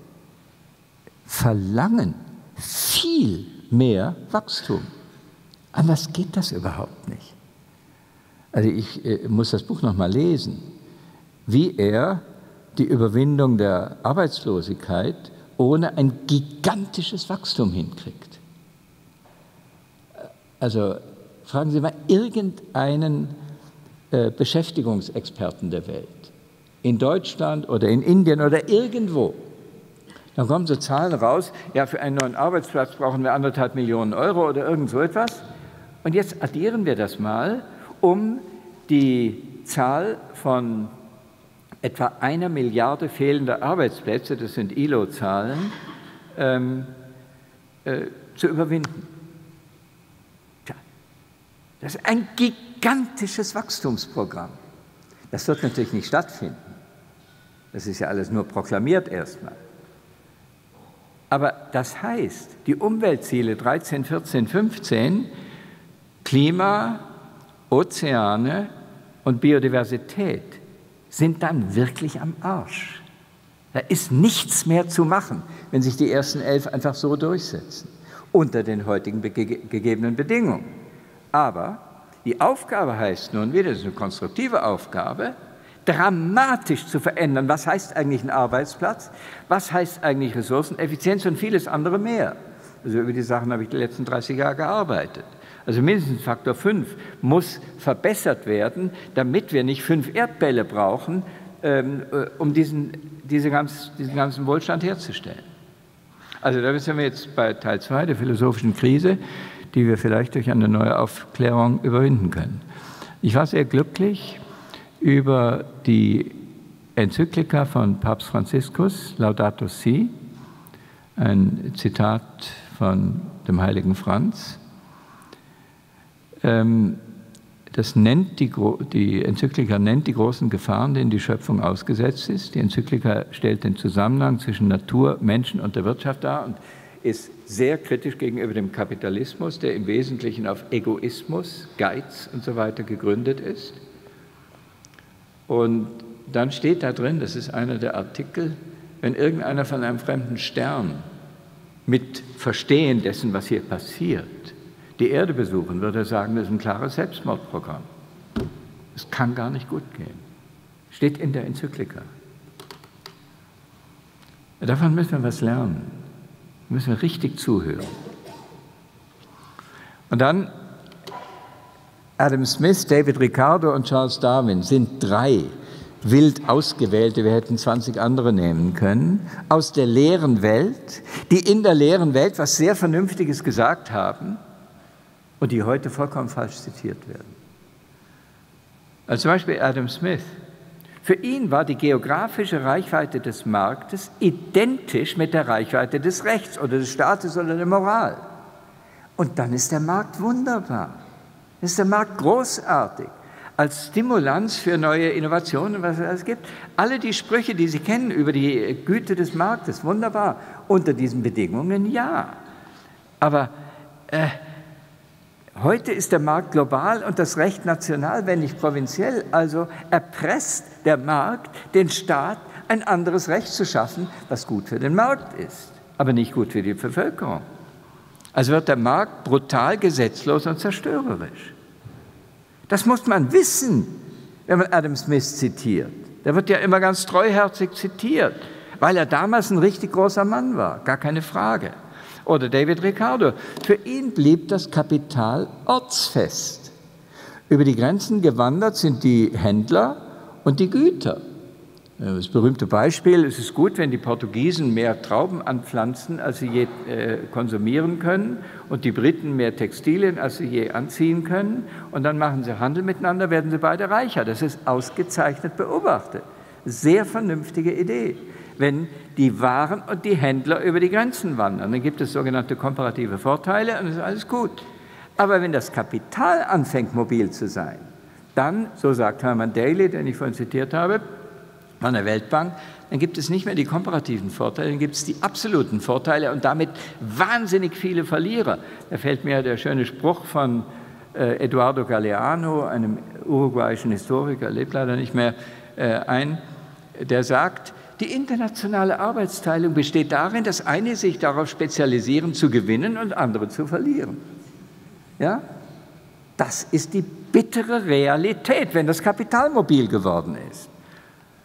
verlangen viel mehr Wachstum. Anders geht das überhaupt nicht. Also ich muss das Buch noch mal lesen. wie er die Überwindung der Arbeitslosigkeit ohne ein gigantisches Wachstum hinkriegt. Also fragen Sie mal irgendeinen Beschäftigungsexperten der Welt, in Deutschland oder in Indien oder irgendwo. Dann kommen so Zahlen raus, ja, für einen neuen Arbeitsplatz brauchen wir 1,5 Millionen Euro oder irgend so etwas. Und jetzt addieren wir das mal, um die Zahl von etwa 1 Milliarde fehlender Arbeitsplätze, das sind ILO-Zahlen, zu überwinden. Tja, das ist ein gigantisches Wachstumsprogramm. Das wird natürlich nicht stattfinden. Das ist ja alles nur proklamiert erstmal. Aber das heißt, die Umweltziele 13, 14, 15, Klima, Ozeane und Biodiversität, sind dann wirklich am Arsch. Da ist nichts mehr zu machen, wenn sich die ersten 11 einfach so durchsetzen, unter den heutigen gegebenen Bedingungen. Aber die Aufgabe heißt nun wieder, das ist eine konstruktive Aufgabe, dramatisch zu verändern. Was heißt eigentlich ein Arbeitsplatz? Was heißt eigentlich Ressourceneffizienz und vieles andere mehr? Also über die Sachen habe ich die letzten 30 Jahre gearbeitet. Also mindestens Faktor 5 muss verbessert werden, damit wir nicht 5 Erdbälle brauchen, um diesen ganzen Wohlstand herzustellen. Also da sind wir jetzt bei Teil 2 der philosophischen Krise, die wir vielleicht durch eine neue Aufklärung überwinden können. Ich war sehr glücklich über die Enzyklika von Papst Franziskus, Laudato Si, ein Zitat von dem heiligen Franz. Die Enzyklika nennt die großen Gefahren, denen die Schöpfung ausgesetzt ist. Die Enzyklika stellt den Zusammenhang zwischen Natur, Menschen und der Wirtschaft dar und ist sehr kritisch gegenüber dem Kapitalismus, der im Wesentlichen auf Egoismus, Geiz und so weiter gegründet ist. Und dann steht da drin, das ist einer der Artikel, wenn irgendeiner von einem fremden Stern mit Verstehen dessen, was hier passiert, die Erde besuchen, würde er sagen, das ist ein klares Selbstmordprogramm. Es kann gar nicht gut gehen. Steht in der Enzyklika. Davon müssen wir was lernen. Müssen wir richtig zuhören. Und dann Adam Smith, David Ricardo und Charles Darwin sind 3 wild ausgewählte, wir hätten 20 andere nehmen können, aus der leeren Welt, die in der leeren Welt was sehr Vernünftiges gesagt haben und die heute vollkommen falsch zitiert werden. Also zum Beispiel Adam Smith. Für ihn war die geografische Reichweite des Marktes identisch mit der Reichweite des Rechts oder des Staates oder der Moral. Und dann ist der Markt wunderbar. Dann ist der Markt großartig. Als Stimulanz für neue Innovationen, was es alles gibt. Alle die Sprüche, die Sie kennen über die Güte des Marktes, wunderbar. Unter diesen Bedingungen ja. Aber heute ist der Markt global und das Recht national, wenn nicht provinziell. Also erpresst der Markt den Staat, ein anderes Recht zu schaffen, was gut für den Markt ist, aber nicht gut für die Bevölkerung. Also wird der Markt brutal, gesetzlos und zerstörerisch. Das muss man wissen, wenn man Adam Smith zitiert. Der wird ja immer ganz treuherzig zitiert, weil er damals ein richtig großer Mann war, gar keine Frage. Oder David Ricardo. Für ihn blieb das Kapital ortsfest. Über die Grenzen gewandert sind die Händler und die Güter. Das berühmte Beispiel, es ist gut, wenn die Portugiesen mehr Trauben anpflanzen, als sie je konsumieren können, und die Briten mehr Textilien, als sie je anziehen können, und dann machen sie Handel miteinander, werden sie beide reicher. Das ist ausgezeichnet beobachtet. Sehr vernünftige Idee. Wenn die Waren und die Händler über die Grenzen wandern, dann gibt es sogenannte komparative Vorteile und ist alles gut. Aber wenn das Kapital anfängt, mobil zu sein, dann, so sagt Herman Daly, den ich vorhin zitiert habe, von der Weltbank, dann gibt es nicht mehr die komparativen Vorteile, dann gibt es die absoluten Vorteile und damit wahnsinnig viele Verlierer. Da fällt mir der schöne Spruch von Eduardo Galeano, einem uruguayischen Historiker, lebt leider nicht mehr, ein, der sagt, die internationale Arbeitsteilung besteht darin, dass einige sich darauf spezialisieren, zu gewinnen und andere zu verlieren. Ja? Das ist die bittere Realität, wenn das Kapital mobil geworden ist.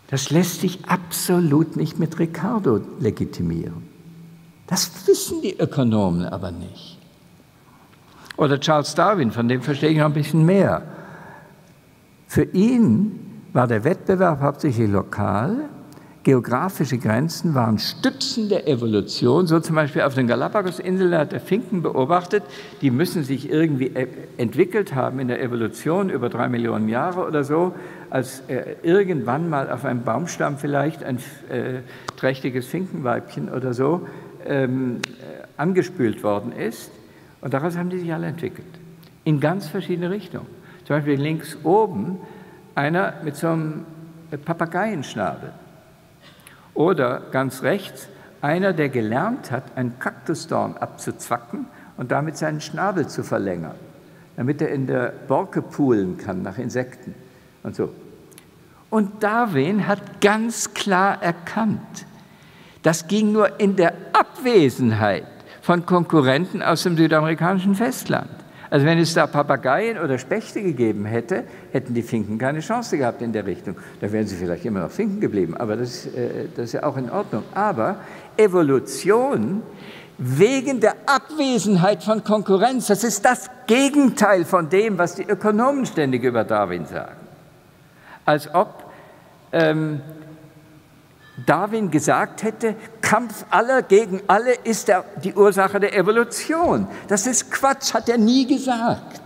Das lässt sich absolut nicht mit Ricardo legitimieren. Das wissen die Ökonomen aber nicht. Oder Charles Darwin, von dem verstehe ich noch ein bisschen mehr. Für ihn war der Wettbewerb hauptsächlich lokal. Geografische Grenzen waren Stützen der Evolution. So zum Beispiel auf den Galapagos-Inseln hat er Finken beobachtet, die müssen sich irgendwie entwickelt haben in der Evolution über 3 Millionen Jahre oder so, als irgendwann mal auf einem Baumstamm vielleicht ein trächtiges Finkenweibchen oder so angespült worden ist. Und daraus haben die sich alle entwickelt, in ganz verschiedene Richtungen. Zum Beispiel links oben einer mit so einem Papageienschnabel. Oder ganz rechts einer, der gelernt hat, einen Kaktusdorn abzuzwacken und damit seinen Schnabel zu verlängern, damit er in der Borke poolen kann nach Insekten und so. Und Darwin hat ganz klar erkannt, das ging nur in der Abwesenheit von Konkurrenten aus dem südamerikanischen Festland. Also wenn es da Papageien oder Spechte gegeben hätte, hätten die Finken keine Chance gehabt in der Richtung. Da wären sie vielleicht immer noch Finken geblieben, aber das ist ja auch in Ordnung. Aber Evolution wegen der Abwesenheit von Konkurrenz, das ist das Gegenteil von dem, was die Ökonomen ständig über Darwin sagen. Als ob Darwin gesagt hätte, Kampf aller gegen alle ist die Ursache der Evolution. Das ist Quatsch, hat er nie gesagt.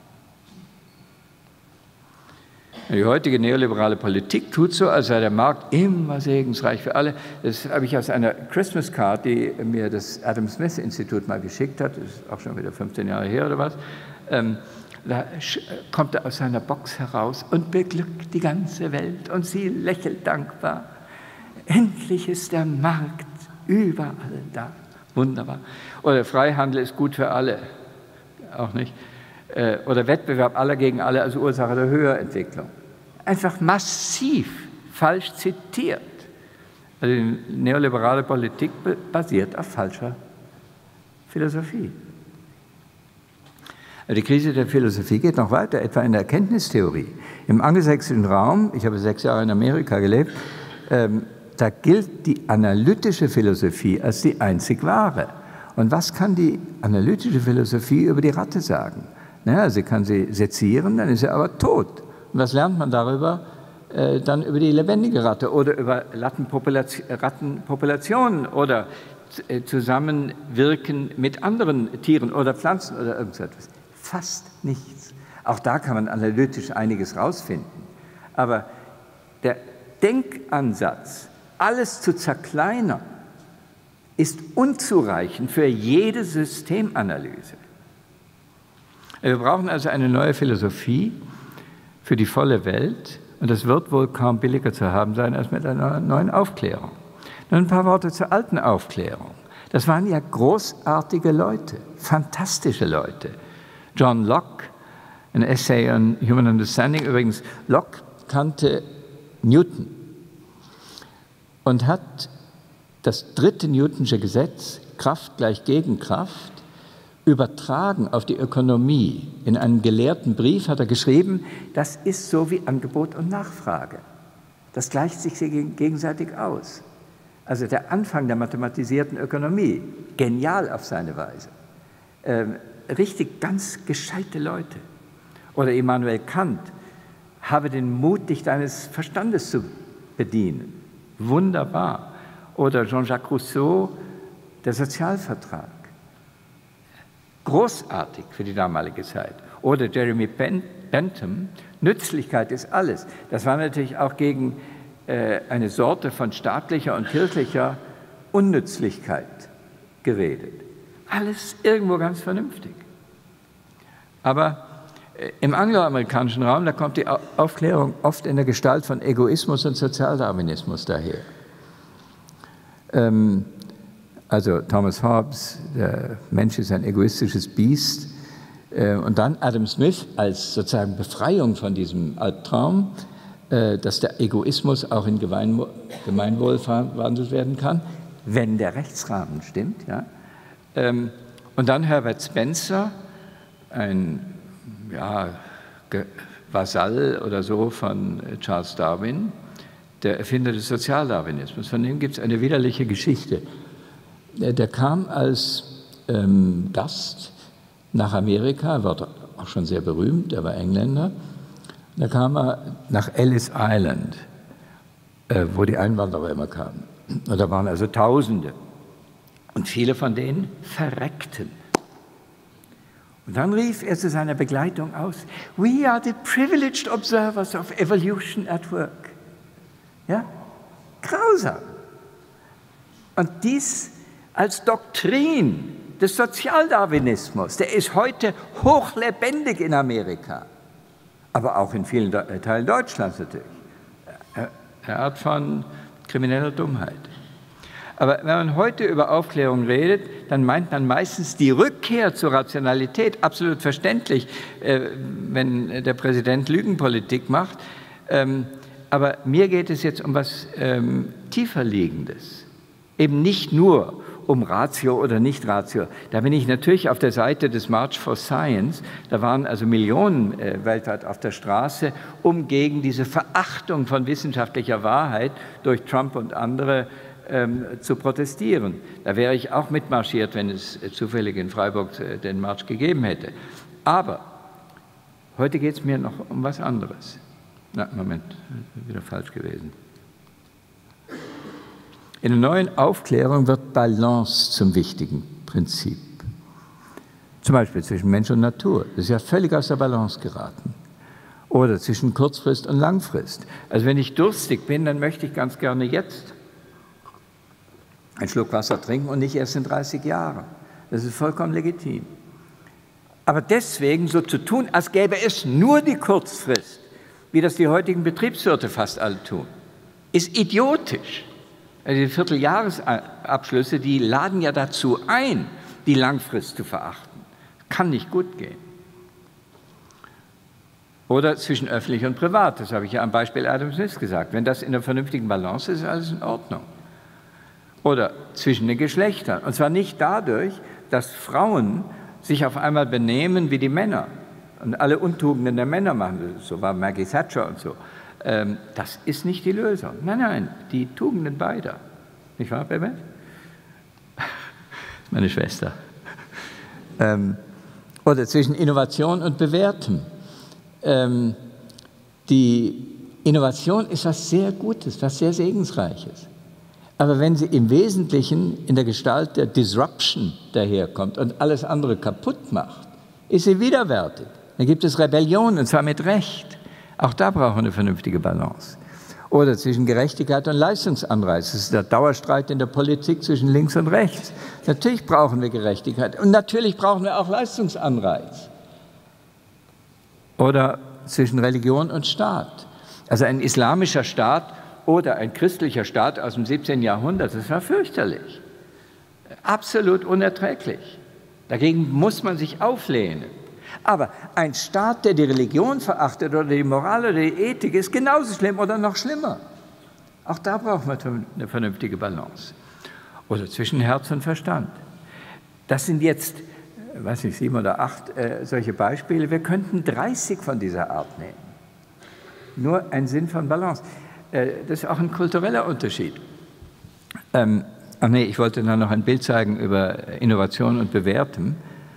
Die heutige neoliberale Politik tut so, als sei der Markt immer segensreich für alle. Das habe ich aus einer Christmas Card, die mir das Adam Smith Institut mal geschickt hat, das ist auch schon wieder 15 Jahre her oder was. Da kommt er aus seiner Box heraus und beglückt die ganze Welt und sie lächelt dankbar. Endlich ist der Markt überall da. Wunderbar. Oder Freihandel ist gut für alle. Auch nicht. Oder Wettbewerb aller gegen alle als Ursache der Höherentwicklung. Einfach massiv falsch zitiert. Also die neoliberale Politik basiert auf falscher Philosophie. Die Krise der Philosophie geht noch weiter, etwa in der Erkenntnistheorie. Im angelsächsischen Raum, ich habe 6 Jahre in Amerika gelebt, da gilt die analytische Philosophie als die einzig wahre. Und was kann die analytische Philosophie über die Ratte sagen? Naja, sie kann sie sezieren, dann ist sie aber tot. Und was lernt man darüber? Dann über die lebendige Ratte oder über Rattenpopulationen oder Zusammenwirken mit anderen Tieren oder Pflanzen oder irgendetwas. Fast nichts. Auch da kann man analytisch einiges rausfinden. Aber der Denkansatz, alles zu zerkleinern, ist unzureichend für jede Systemanalyse. Wir brauchen also eine neue Philosophie für die volle Welt und das wird wohl kaum billiger zu haben sein als mit einer neuen Aufklärung. Nun ein paar Worte zur alten Aufklärung. Das waren ja großartige Leute, fantastische Leute. John Locke, ein Essay on Human Understanding, übrigens, Locke kannte Newton und hat das 3. Newtonsche Gesetz, Kraft gleich Gegenkraft, übertragen auf die Ökonomie. In einem gelehrten Brief hat er geschrieben, das ist so wie Angebot und Nachfrage. Das gleicht sich gegenseitig aus. Also der Anfang der mathematisierten Ökonomie, genial auf seine Weise. Richtig ganz gescheite Leute. Oder Immanuel Kant, habe den Mut, dich deines Verstandes zu bedienen. Wunderbar. Oder Jean-Jacques Rousseau, der Sozialvertrag. Großartig für die damalige Zeit. Oder Jeremy Bentham, Nützlichkeit ist alles. Das war natürlich auch gegen eine Sorte von staatlicher und kirchlicher Unnützlichkeit geredet. Alles irgendwo ganz vernünftig. Aber im angloamerikanischen Raum, da kommt die Aufklärung oft in der Gestalt von Egoismus und Sozialdarwinismus daher. Also Thomas Hobbes, der Mensch ist ein egoistisches Biest. Und dann Adam Smith als sozusagen Befreiung von diesem Albtraum, dass der Egoismus auch in Gemeinwohl verwandelt werden kann, wenn der Rechtsrahmen stimmt. Ja. Und dann Herbert Spencer, ein Vasall oder so von Charles Darwin, der Erfinder des Sozialdarwinismus. Von dem gibt es eine widerliche Geschichte. Der kam als Gast nach Amerika, war auch schon sehr berühmt, er war Engländer. Da kam er nach Ellis Island, wo die Einwanderer immer kamen. Und da waren also Tausende. Und viele von denen verreckten. Und dann rief er zu seiner Begleitung aus, "We are the privileged observers of evolution at work." Ja? Grausam. Und dies als Doktrin des Sozialdarwinismus, der ist heute hochlebendig in Amerika, aber auch in vielen Teilen Deutschlands natürlich. Eine Art von krimineller Dummheit. Aber wenn man heute über Aufklärung redet, dann meint man meistens die Rückkehr zur Rationalität, absolut verständlich, wenn der Präsident Lügenpolitik macht. Aber mir geht es jetzt um was Tieferliegendes. Eben nicht nur um Ratio oder Nicht-Ratio. Da bin ich natürlich auf der Seite des March for Science. Da waren also Millionen weltweit auf der Straße, um gegen diese Verachtung von wissenschaftlicher Wahrheit durch Trump und andere zu protestieren. Da wäre ich auch mitmarschiert, wenn es zufällig in Freiburg den Marsch gegeben hätte. Aber heute geht es mir noch um was anderes. Na, Moment, wieder falsch gewesen. In der neuen Aufklärung wird Balance zum wichtigen Prinzip. Zum Beispiel zwischen Mensch und Natur. Das ist ja völlig aus der Balance geraten. Oder zwischen Kurzfrist und Langfrist. Also wenn ich durstig bin, dann möchte ich ganz gerne jetzt einen Schluck Wasser trinken und nicht erst in 30 Jahren. Das ist vollkommen legitim. Aber deswegen so zu tun, als gäbe es nur die Kurzfrist, wie das die heutigen Betriebswirte fast alle tun, ist idiotisch. Also die Vierteljahresabschlüsse, die laden ja dazu ein, die Langfrist zu verachten. Kann nicht gut gehen. Oder zwischen öffentlich und privat, das habe ich ja am Beispiel Adam Smith gesagt. Wenn das in einer vernünftigen Balance ist, ist alles in Ordnung. Oder zwischen den Geschlechtern. Und zwar nicht dadurch, dass Frauen sich auf einmal benehmen wie die Männer und alle Untugenden der Männer machen. So war Maggie Thatcher und so. Das ist nicht die Lösung. Nein, nein, die Tugenden beider. Nicht wahr, Bebe? Meine Schwester. Oder zwischen Innovation und Bewerten. Die Innovation ist was sehr Gutes, was sehr Segensreiches. Aber wenn sie im Wesentlichen in der Gestalt der Disruption daherkommt und alles andere kaputt macht, ist sie widerwärtig. Dann gibt es Rebellion, und zwar mit Recht. Auch da brauchen wir eine vernünftige Balance. Oder zwischen Gerechtigkeit und Leistungsanreiz. Das ist der Dauerstreit in der Politik zwischen links und rechts. Natürlich brauchen wir Gerechtigkeit und natürlich brauchen wir auch Leistungsanreiz. Oder zwischen Religion und Staat. Also ein islamischer Staat oder ein christlicher Staat aus dem 17. Jahrhundert, das war fürchterlich. Absolut unerträglich. Dagegen muss man sich auflehnen. Aber ein Staat, der die Religion verachtet oder die Moral oder die Ethik, ist genauso schlimm oder noch schlimmer. Auch da brauchen wir eine vernünftige Balance. Oder zwischen Herz und Verstand. Das sind jetzt, weiß nicht, 7 oder 8 solche Beispiele. Wir könnten 30 von dieser Art nehmen. Nur ein Sinn von Balance. Das ist auch ein kultureller Unterschied. Ich wollte dann noch ein Bild zeigen über Innovation und Bewerten.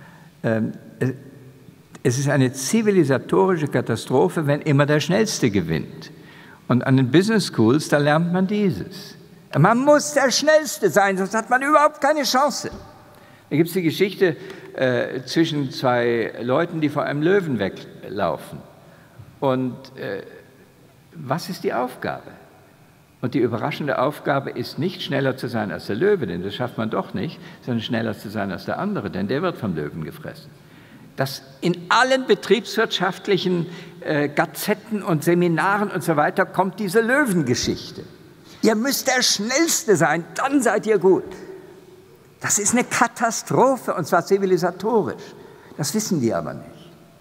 Es ist eine zivilisatorische Katastrophe, wenn immer der Schnellste gewinnt. Und an den Business Schools, da lernt man dieses. Man muss der Schnellste sein, sonst hat man überhaupt keine Chance. Da gibt es die Geschichte zwischen 2 Leuten, die vor einem Löwen weglaufen. Und was ist die Aufgabe? Und die überraschende Aufgabe ist nicht schneller zu sein als der Löwe, denn das schafft man doch nicht, sondern schneller zu sein als der andere, denn der wird vom Löwen gefressen. Das in allen betriebswirtschaftlichen Gazetten und Seminaren und so weiter kommt diese Löwengeschichte. Ihr müsst der Schnellste sein, dann seid ihr gut. Das ist eine Katastrophe, und zwar zivilisatorisch. Das wissen die aber nicht.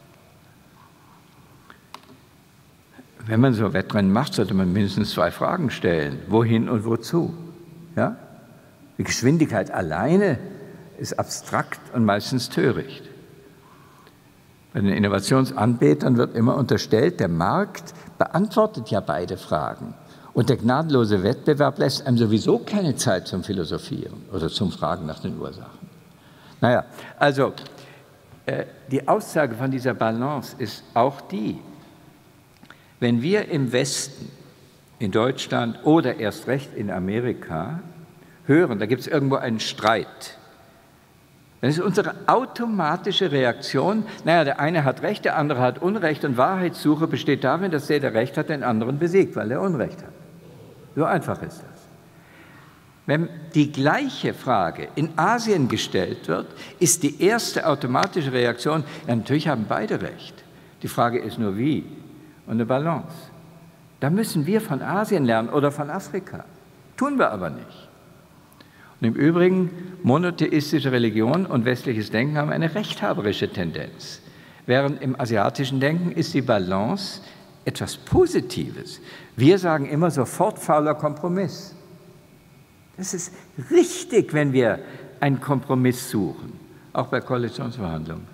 Wenn man so Wettrennen macht, sollte man mindestens 2 Fragen stellen. Wohin und wozu? Ja? Die Geschwindigkeit alleine ist abstrakt und meistens töricht. Bei den Innovationsanbetern wird immer unterstellt, der Markt beantwortet ja beide Fragen. Und der gnadenlose Wettbewerb lässt einem sowieso keine Zeit zum Philosophieren oder zum Fragen nach den Ursachen. Naja, also die Aussage von dieser Balance ist auch die, wenn wir im Westen, in Deutschland oder erst recht in Amerika hören, da gibt es irgendwo einen Streit, dann ist unsere automatische Reaktion, naja, der eine hat Recht, der andere hat Unrecht und Wahrheitssuche besteht darin, dass der Recht hat, den anderen besiegt, weil er Unrecht hat. So einfach ist das. Wenn die gleiche Frage in Asien gestellt wird, ist die erste automatische Reaktion, ja, natürlich haben beide Recht. Die Frage ist nur wie und eine Balance. Da müssen wir von Asien lernen oder von Afrika. Tun wir aber nicht. Und im Übrigen, monotheistische Religion und westliches Denken haben eine rechthaberische Tendenz. Während im asiatischen Denken ist die Balance etwas Positives. Wir sagen immer sofort fauler Kompromiss. Das ist richtig, wenn wir einen Kompromiss suchen, auch bei Koalitionsverhandlungen.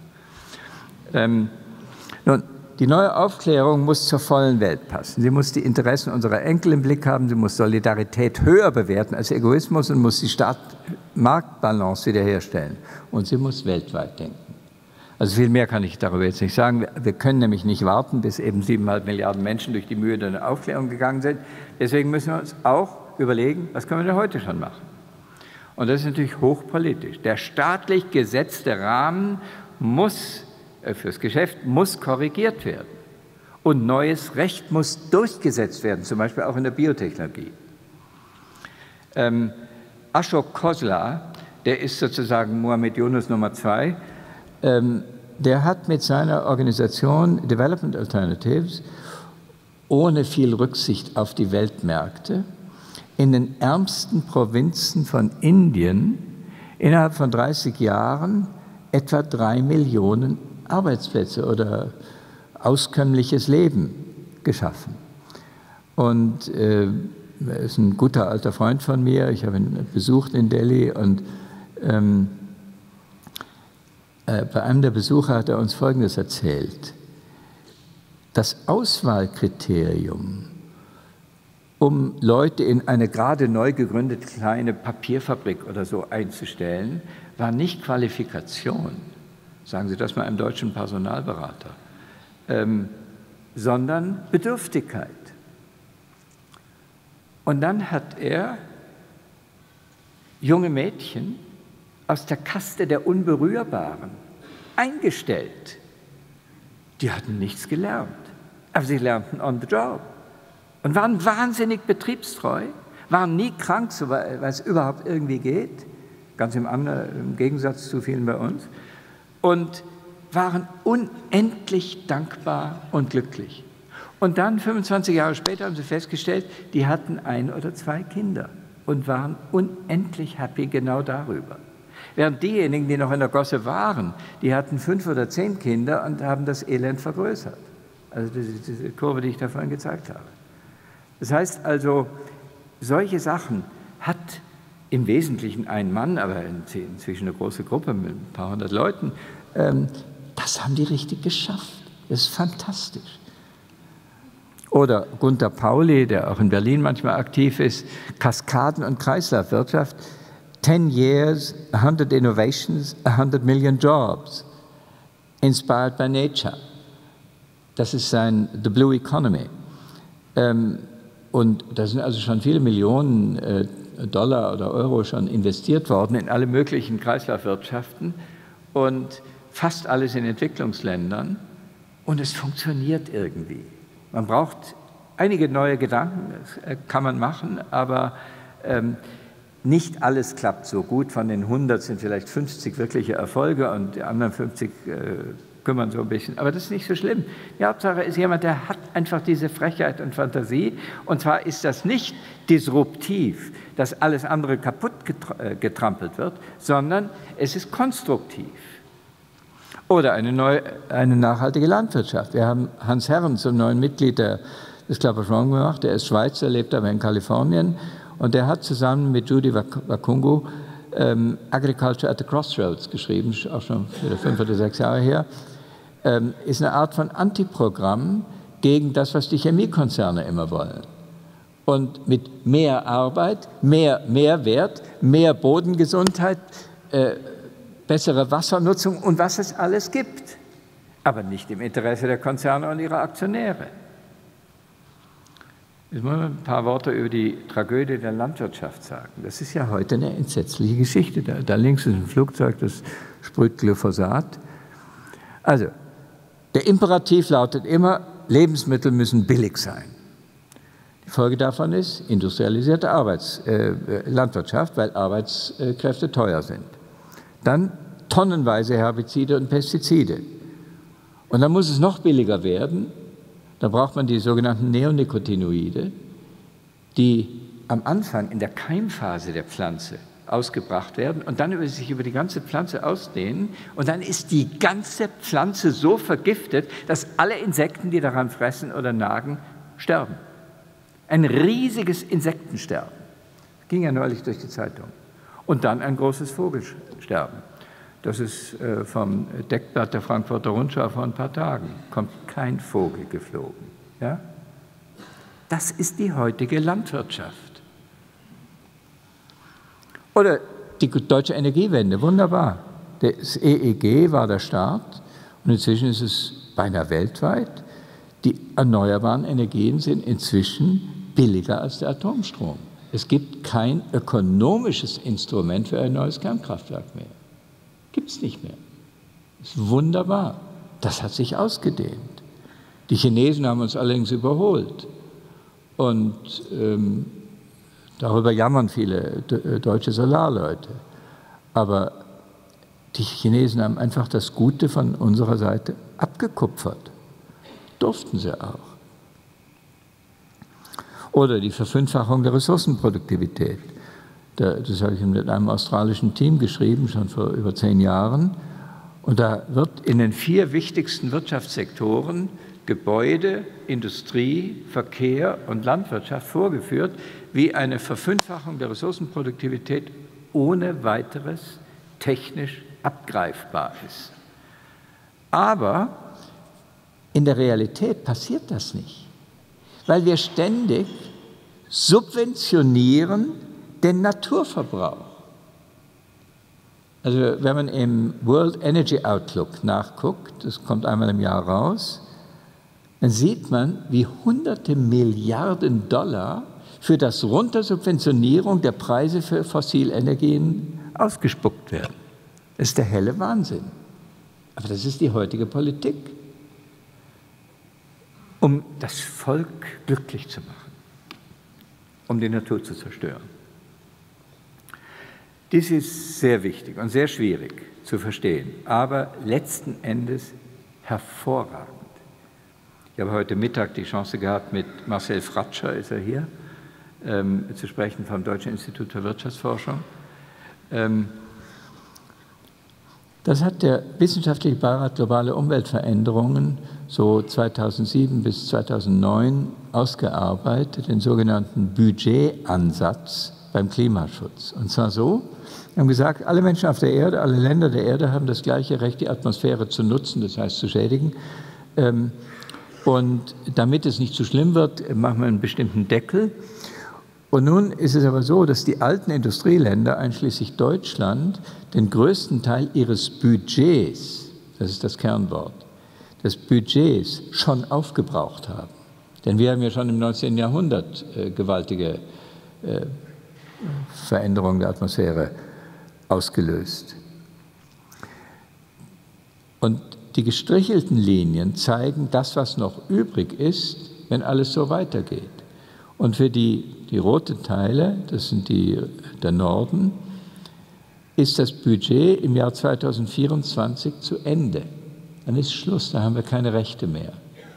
Nun, die neue Aufklärung muss zur vollen Welt passen. Sie muss die Interessen unserer Enkel im Blick haben, sie muss Solidarität höher bewerten als Egoismus und muss die Staat-Markt-Balance wiederherstellen. Und sie muss weltweit denken. Also viel mehr kann ich darüber jetzt nicht sagen. Wir können nämlich nicht warten, bis eben 7,5 Milliarden Menschen durch die Mühe der Aufklärung gegangen sind. Deswegen müssen wir uns auch überlegen, was können wir denn heute schon machen? Und das ist natürlich hochpolitisch. Der staatlich gesetzte Rahmen fürs Geschäft muss korrigiert werden. Und neues Recht muss durchgesetzt werden, zum Beispiel auch in der Biotechnologie. Ashok Khosla, der ist sozusagen Muhammad Yunus Nummer 2, der hat mit seiner Organisation Development Alternatives ohne viel Rücksicht auf die Weltmärkte in den ärmsten Provinzen von Indien innerhalb von 30 Jahren etwa 3 Millionen Arbeitsplätze oder auskömmliches Leben geschaffen. Und er ist ein guter alter Freund von mir, ich habe ihn besucht in Delhi und bei einem der Besucher hat er uns Folgendes erzählt. Das Auswahlkriterium, um Leute in eine gerade neu gegründete kleine Papierfabrik oder so einzustellen, war nicht Qualifikation, sagen Sie das mal einem deutschen Personalberater, sondern Bedürftigkeit. Und dann hat er junge Mädchen aus der Kaste der Unberührbaren eingestellt. Die hatten nichts gelernt, aber sie lernten on the job und waren wahnsinnig betriebstreu, waren nie krank, soweit es überhaupt irgendwie geht, ganz im Gegensatz zu vielen bei uns, und waren unendlich dankbar und glücklich. Und dann, 25 Jahre später, haben sie festgestellt, die hatten 1 oder 2 Kinder und waren unendlich happy genau darüber. Während diejenigen, die noch in der Gosse waren, die hatten 5 oder 10 Kinder und haben das Elend vergrößert. Also diese Kurve, die ich da vorhin gezeigt habe. Das heißt also, solche Sachen hat im Wesentlichen ein Mann, aber inzwischen eine große Gruppe mit ein paar hundert Leuten, das haben die richtig geschafft. Das ist fantastisch. Oder Gunther Pauli, der auch in Berlin manchmal aktiv ist, Kaskaden- und Kreislaufwirtschaft, 10 years, 100 innovations, 100 million jobs, inspired by nature. Das ist sein The Blue Economy. Und da sind also schon viele Millionen Dollar oder Euro schon investiert worden in alle möglichen Kreislaufwirtschaften und fast alles in Entwicklungsländern. Und es funktioniert irgendwie. Man braucht einige neue Gedanken, das kann man machen, aber nicht alles klappt so gut. Von den 100 sind vielleicht 50 wirkliche Erfolge und die anderen 50 kümmern so ein bisschen. Aber das ist nicht so schlimm. Die Hauptsache ist jemand, der hat einfach diese Frechheit und Fantasie. Und zwar ist das nicht disruptiv, dass alles andere kaputt getrampelt wird, sondern es ist konstruktiv. Oder eine nachhaltige Landwirtschaft. Wir haben Hans Herren zum neuen Mitglied des Club of Rome gemacht. Der ist Schweizer, lebt aber in Kalifornien. Und der hat zusammen mit Judy Wakungu Agriculture at the Crossroads geschrieben, auch schon wieder 5 oder 6 Jahre her. Ist eine Art von Antiprogramm gegen das, was die Chemiekonzerne immer wollen. und mit mehr Arbeit, mehr Mehrwert, mehr Bodengesundheit, bessere Wassernutzung und was es alles gibt. Aber nicht im Interesse der Konzerne und ihrer Aktionäre. Jetzt wollen wir ein paar Worte über die Tragödie der Landwirtschaft sagen. Das ist ja heute eine entsetzliche Geschichte. Da links ist ein Flugzeug, das sprüht Glyphosat. Also, der Imperativ lautet immer, Lebensmittel müssen billig sein. Die Folge davon ist industrialisierte Landwirtschaft, weil Arbeitskräfte teuer sind. Dann tonnenweise Herbizide und Pestizide. Und dann muss es noch billiger werden. Da braucht man die sogenannten Neonicotinoide, die am Anfang in der Keimphase der Pflanze ausgebracht werden und dann sich über die ganze Pflanze ausdehnen. Und dann ist die ganze Pflanze so vergiftet, dass alle Insekten, die daran fressen oder nagen, sterben. Ein riesiges Insektensterben. Ging ja neulich durch die Zeitung. Und dann ein großes Vogelsterben. Das ist vom Deckblatt der Frankfurter Rundschau vor ein paar Tagen. Kommt kein Vogel geflogen. Ja? Das ist die heutige Landwirtschaft. Oder die deutsche Energiewende, wunderbar. Das EEG war der Start und inzwischen ist es beinahe weltweit. Die erneuerbaren Energien sind inzwischen billiger als der Atomstrom. Es gibt kein ökonomisches Instrument für ein neues Kernkraftwerk mehr. Gibt es nicht mehr. Das ist wunderbar. Das hat sich ausgedehnt. Die Chinesen haben uns allerdings überholt. Und darüber jammern viele deutsche Solarleute. Aber die Chinesen haben einfach das Gute von unserer Seite abgekupfert. Durften sie auch. Oder die Verfünffachung der Ressourcenproduktivität. Das habe ich mit einem australischen Team geschrieben, schon vor über 10 Jahren. Und da wird in den 4 wichtigsten Wirtschaftssektoren Gebäude, Industrie, Verkehr und Landwirtschaft vorgeführt, wie eine Verfünffachung der Ressourcenproduktivität ohne weiteres technisch abgreifbar ist. Aber in der Realität passiert das nicht, weil wir ständig subventionieren den Naturverbrauch. Also wenn man im World Energy Outlook nachguckt, das kommt einmal im Jahr raus, dann sieht man, wie hunderte Milliarden Dollar für das Runtersubventionierung der Preise für Fossilenergien ausgespuckt werden. Das ist der helle Wahnsinn. Aber das ist die heutige Politik, um das Volk glücklich zu machen, um die Natur zu zerstören. Dies ist sehr wichtig und sehr schwierig zu verstehen, aber letzten Endes hervorragend. Ich habe heute Mittag die Chance gehabt, mit Marcel Fratscher, ist er hier, zu sprechen vom Deutschen Institut für Wirtschaftsforschung. Das hat der Wissenschaftliche Beirat Globale Umweltveränderungen so 2007 bis 2009 ausgearbeitet, den sogenannten Budgetansatz beim Klimaschutz. Und zwar so, wir haben gesagt, alle Menschen auf der Erde, alle Länder der Erde haben das gleiche Recht, die Atmosphäre zu nutzen, das heißt zu schädigen. Und damit es nicht zu schlimm wird, machen wir einen bestimmten Deckel. Und nun ist es aber so, dass die alten Industrieländer, einschließlich Deutschland, den größten Teil ihres Budgets, das ist das Kernwort, des Budgets schon aufgebraucht haben. Denn wir haben ja schon im 19. Jahrhundert gewaltige Veränderungen der Atmosphäre ausgelöst. Und die gestrichelten Linien zeigen das, was noch übrig ist, wenn alles so weitergeht. Und für die roten Teile, das sind der Norden, ist das Budget im Jahr 2024 zu Ende. Dann ist Schluss, da haben wir keine Rechte mehr.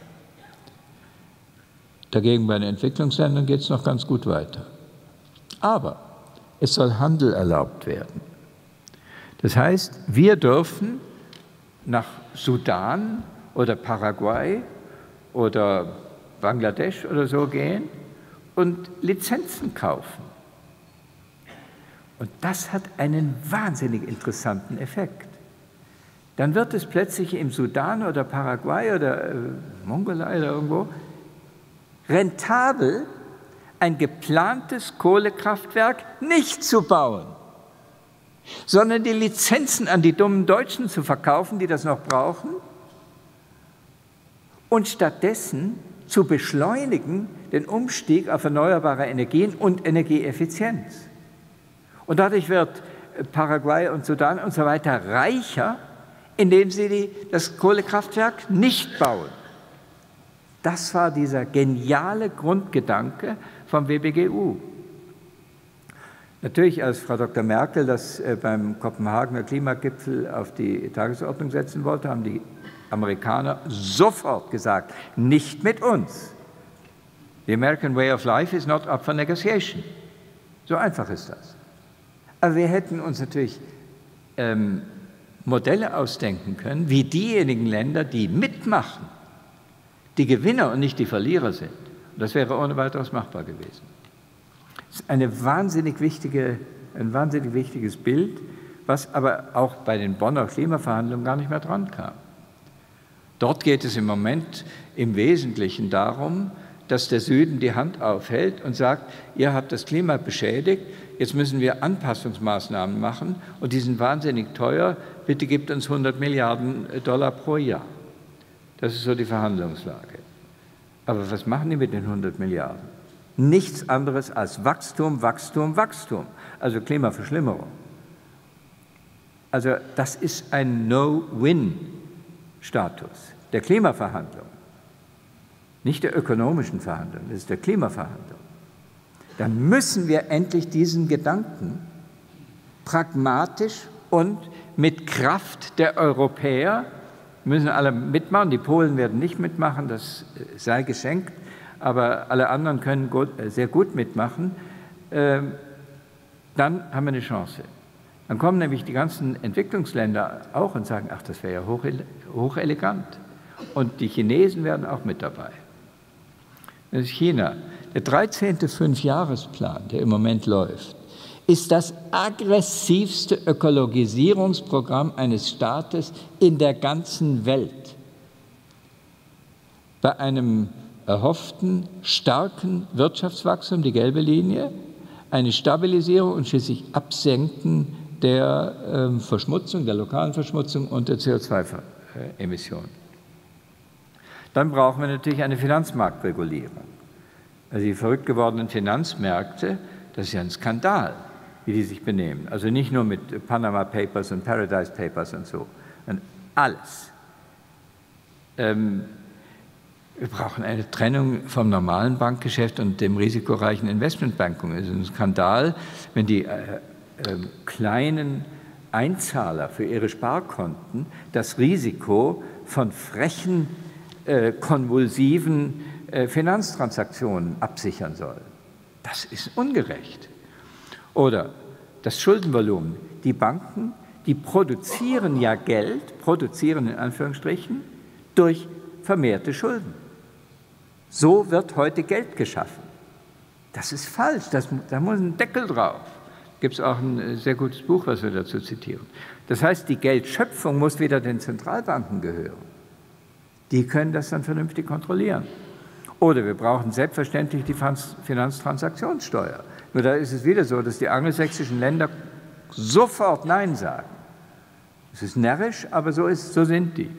Dagegen bei den Entwicklungsländern geht es noch ganz gut weiter. Aber es soll Handel erlaubt werden. Das heißt, wir dürfen nach Sudan oder Paraguay oder Bangladesch oder so gehen und Lizenzen kaufen. Und das hat einen wahnsinnig interessanten Effekt. Dann wird es plötzlich im Sudan oder Paraguay oder Mongolei oder irgendwo rentabel, ein geplantes Kohlekraftwerk nicht zu bauen, sondern die Lizenzen an die dummen Deutschen zu verkaufen, die das noch brauchen, und stattdessen zu beschleunigen den Umstieg auf erneuerbare Energien und Energieeffizienz. Und dadurch wird Paraguay und Sudan und so weiter reicher, indem sie das Kohlekraftwerk nicht bauen. Das war dieser geniale Grundgedanke vom WBGU. Natürlich, als Frau Dr. Merkel das beim Kopenhagener Klimagipfel auf die Tagesordnung setzen wollte, haben die Amerikaner sofort gesagt, nicht mit uns. The American way of life is not up for negotiation. So einfach ist das. Aber wir hätten uns natürlich Modelle ausdenken können, wie diejenigen Länder, die mitmachen, die Gewinner und nicht die Verlierer sind. Und das wäre ohne weiteres machbar gewesen. Das ist ein wahnsinnig wichtiges Bild, was aber auch bei den Bonner Klimaverhandlungen gar nicht mehr dran kam. Dort geht es im Moment im Wesentlichen darum, dass der Süden die Hand aufhält und sagt, ihr habt das Klima beschädigt, jetzt müssen wir Anpassungsmaßnahmen machen und die sind wahnsinnig teuer, bitte gebt uns 100 Milliarden Dollar pro Jahr. Das ist so die Verhandlungslage. Aber was machen die mit den 100 Milliarden? Nichts anderes als Wachstum, Wachstum, Wachstum, also Klimaverschlimmerung. Also das ist ein No-Win-Status der Klimaverhandlung. Nicht der ökonomischen Verhandlung, das ist der Klimaverhandlung. Dann müssen wir endlich diesen Gedanken pragmatisch und mit Kraft der Europäer, müssen alle mitmachen, die Polen werden nicht mitmachen, das sei geschenkt, aber alle anderen können sehr gut mitmachen, dann haben wir eine Chance. Dann kommen nämlich die ganzen Entwicklungsländer auch und sagen, ach, das wäre ja hochelegant. Und die Chinesen werden auch mit dabei. Das ist China. Der 13. Fünfjahresplan, der im Moment läuft, ist das aggressivste Ökologisierungsprogramm eines Staates in der ganzen Welt. Bei einem erhofften starken Wirtschaftswachstum, die gelbe Linie, eine Stabilisierung und schließlich Absenken der Verschmutzung, der lokalen Verschmutzung und der CO2-Emissionen. Dann brauchen wir natürlich eine Finanzmarktregulierung. Also die verrückt gewordenen Finanzmärkte, das ist ja ein Skandal, wie die sich benehmen. Also nicht nur mit Panama Papers und Paradise Papers und so, sondern alles. Wir brauchen eine Trennung vom normalen Bankgeschäft und dem risikoreichen Investmentbanking. Es ist ein Skandal, wenn die kleinen Einzahler für ihre Sparkonten das Risiko von frechen, konvulsiven Finanztransaktionen absichern sollen. Das ist ungerecht. Oder das Schuldenvolumen. Die Banken, die produzieren ja Geld, produzieren in Anführungsstrichen, durch vermehrte Schulden. So wird heute Geld geschaffen. Das ist falsch, da muss ein Deckel drauf. Gibt es auch ein sehr gutes Buch, was wir dazu zitieren. Das heißt, die Geldschöpfung muss wieder den Zentralbanken gehören. Die können das dann vernünftig kontrollieren. Oder wir brauchen selbstverständlich die Finanztransaktionssteuer. Nur da ist es wieder so, dass die angelsächsischen Länder sofort Nein sagen. Es ist närrisch, aber so sind die.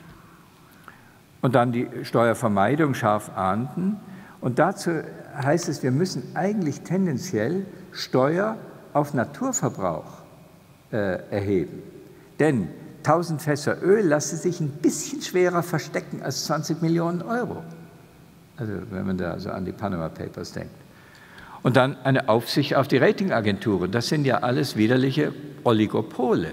Und dann die Steuervermeidung scharf ahnden. Und dazu heißt es, wir müssen eigentlich tendenziell Steuer auf Naturverbrauch erheben. Denn 1000 Fässer Öl lassen sich ein bisschen schwerer verstecken als 20 Millionen Euro. Also wenn man da so an die Panama Papers denkt. Und dann eine Aufsicht auf die Ratingagenturen. Das sind ja alles widerliche Oligopole,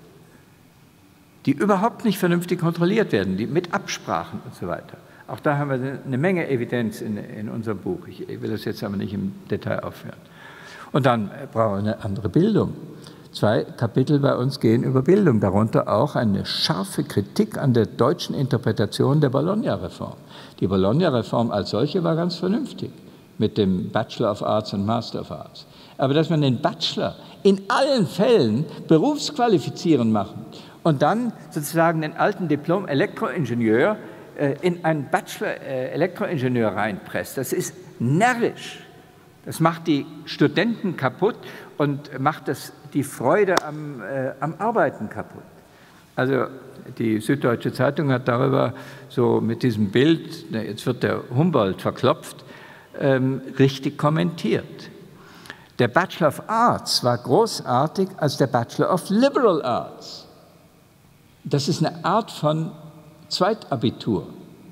die überhaupt nicht vernünftig kontrolliert werden, die mit Absprachen und so weiter. Auch da haben wir eine Menge Evidenz in unserem Buch. Ich will das jetzt aber nicht im Detail aufführen. Und dann brauchen wir eine andere Bildung. 2 Kapitel bei uns gehen über Bildung, darunter auch eine scharfe Kritik an der deutschen Interpretation der Bologna-Reform. Die Bologna-Reform als solche war ganz vernünftig mit dem Bachelor of Arts und Master of Arts. Aber dass man den Bachelor in allen Fällen berufsqualifizierend macht und dann sozusagen den alten Diplom-Elektroingenieur in einen Bachelor-Elektroingenieur reinpresst, das ist närrisch. Das macht die Studenten kaputt und macht die Freude am Arbeiten kaputt. Also die Süddeutsche Zeitung hat darüber so mit diesem Bild, jetzt wird der Humboldt verklopft, richtig kommentiert. Der Bachelor of Arts war großartig als der Bachelor of Liberal Arts. Das ist eine Art von Zweitabitur.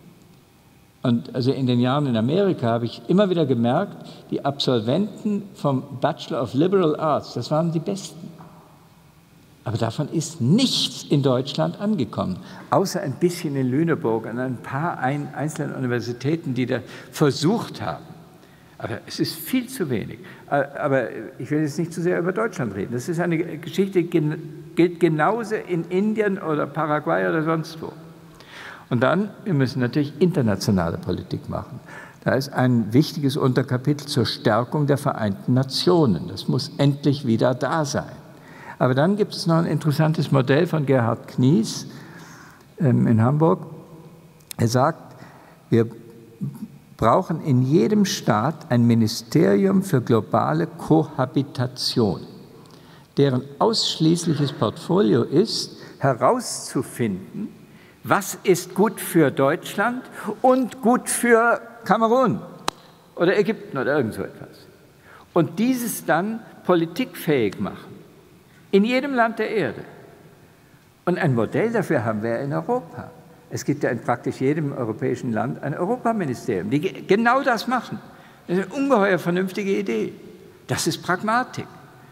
Und also in den Jahren in Amerika habe ich immer wieder gemerkt, die Absolventen vom Bachelor of Liberal Arts, das waren die Besten. Aber davon ist nichts in Deutschland angekommen, außer ein bisschen in Lüneburg an ein paar einzelnen Universitäten, die da versucht haben. Aber es ist viel zu wenig. Aber ich will jetzt nicht zu sehr über Deutschland reden. Das ist eine Geschichte, die gilt genauso in Indien oder Paraguay oder sonst wo. Und dann, wir müssen natürlich internationale Politik machen. Da ist ein wichtiges Unterkapitel zur Stärkung der Vereinten Nationen. Das muss endlich wieder da sein. Aber dann gibt es noch ein interessantes Modell von Gerhard Knies in Hamburg. Er sagt, wir brauchen in jedem Staat ein Ministerium für globale Kohabitation, deren ausschließliches Portfolio ist, herauszufinden, was ist gut für Deutschland und gut für Kamerun oder Ägypten oder irgend so etwas. Und dieses dann politikfähig machen. In jedem Land der Erde. Und ein Modell dafür haben wir in Europa. Es gibt ja in praktisch jedem europäischen Land ein Europaministerium, die genau das machen. Das ist eine ungeheuer vernünftige Idee. Das ist Pragmatik.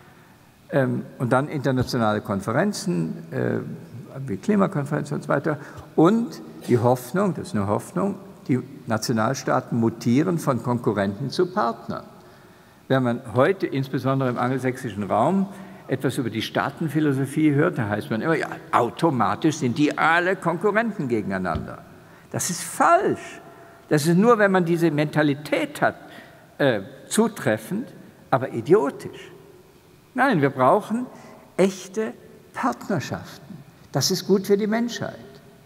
Und dann internationale Konferenzen, wie Klimakonferenz und so weiter. Und die Hoffnung, das ist eine Hoffnung, die Nationalstaaten mutieren von Konkurrenten zu Partnern. Wenn man heute, insbesondere im angelsächsischen Raum, etwas über die Staatenphilosophie hört, da heißt man immer, ja, automatisch sind die alle Konkurrenten gegeneinander. Das ist falsch. Das ist nur, wenn man diese Mentalität hat, zutreffend, aber idiotisch. Nein, wir brauchen echte Partnerschaften. Das ist gut für die Menschheit.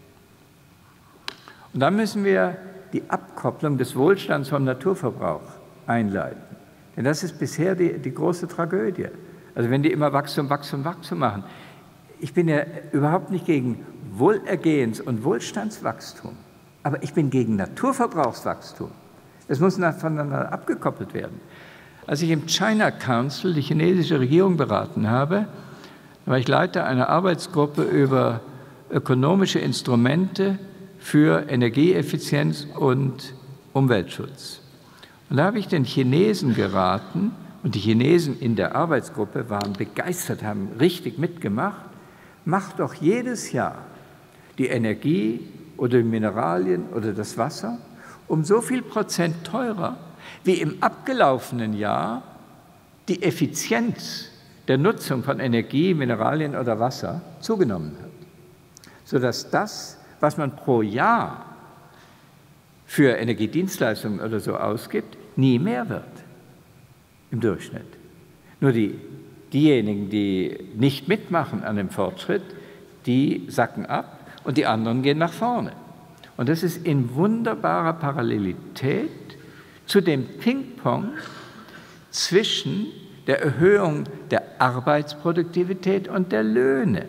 Und dann müssen wir die Abkopplung des Wohlstands vom Naturverbrauch einleiten. Denn das ist bisher die große Tragödie. Also wenn die immer Wachstum, Wachstum, Wachstum machen. Ich bin ja überhaupt nicht gegen Wohlergehens- und Wohlstandswachstum, aber ich bin gegen Naturverbrauchswachstum. Das muss voneinander abgekoppelt werden. Als ich im China Council die chinesische Regierung beraten habe, war ich Leiter einer Arbeitsgruppe über ökonomische Instrumente für Energieeffizienz und Umweltschutz. Und da habe ich den Chinesen geraten, und die Chinesen in der Arbeitsgruppe waren begeistert, haben richtig mitgemacht, macht doch jedes Jahr die Energie oder die Mineralien oder das Wasser um so viel Prozent teurer, wie im abgelaufenen Jahr die Effizienz der Nutzung von Energie, Mineralien oder Wasser zugenommen hat. Sodass das, was man pro Jahr für Energiedienstleistungen oder so ausgibt, nie mehr wird im Durchschnitt. Nur diejenigen, die nicht mitmachen an dem Fortschritt, die sacken ab und die anderen gehen nach vorne. Und das ist in wunderbarer Parallelität zu dem Ping-Pong zwischen der Erhöhung der Arbeitsproduktivität und der Löhne.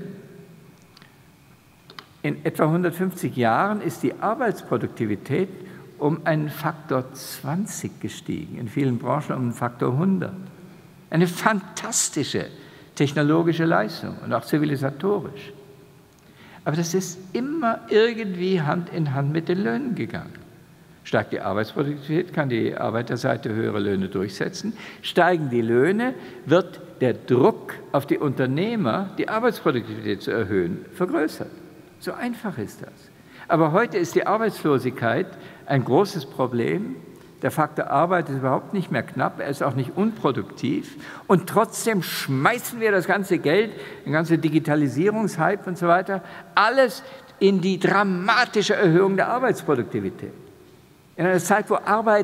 In etwa 150 Jahren ist die Arbeitsproduktivität um einen Faktor 20 gestiegen, in vielen Branchen um einen Faktor 100. Eine fantastische technologische Leistung und auch zivilisatorisch. Aber das ist immer irgendwie Hand in Hand mit den Löhnen gegangen. Steigt die Arbeitsproduktivität, kann die Arbeiterseite höhere Löhne durchsetzen. Steigen die Löhne, wird der Druck auf die Unternehmer, die Arbeitsproduktivität zu erhöhen, vergrößert. So einfach ist das. Aber heute ist die Arbeitslosigkeit ein großes Problem. Der Faktor Arbeit ist überhaupt nicht mehr knapp, er ist auch nicht unproduktiv. Und trotzdem schmeißen wir das ganze Geld, den ganzen Digitalisierungshype und so weiter, alles in die dramatische Erhöhung der Arbeitsproduktivität. In einer Zeit, wo Arbeit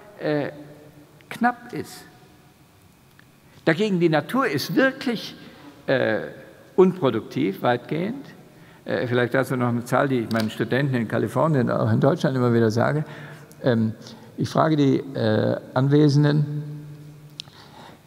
knapp ist. Dagegen die Natur ist wirklich unproduktiv, weitgehend. Vielleicht dazu noch eine Zahl, die ich meinen Studenten in Kalifornien, auch in Deutschland immer wieder sage. Ich frage die Anwesenden,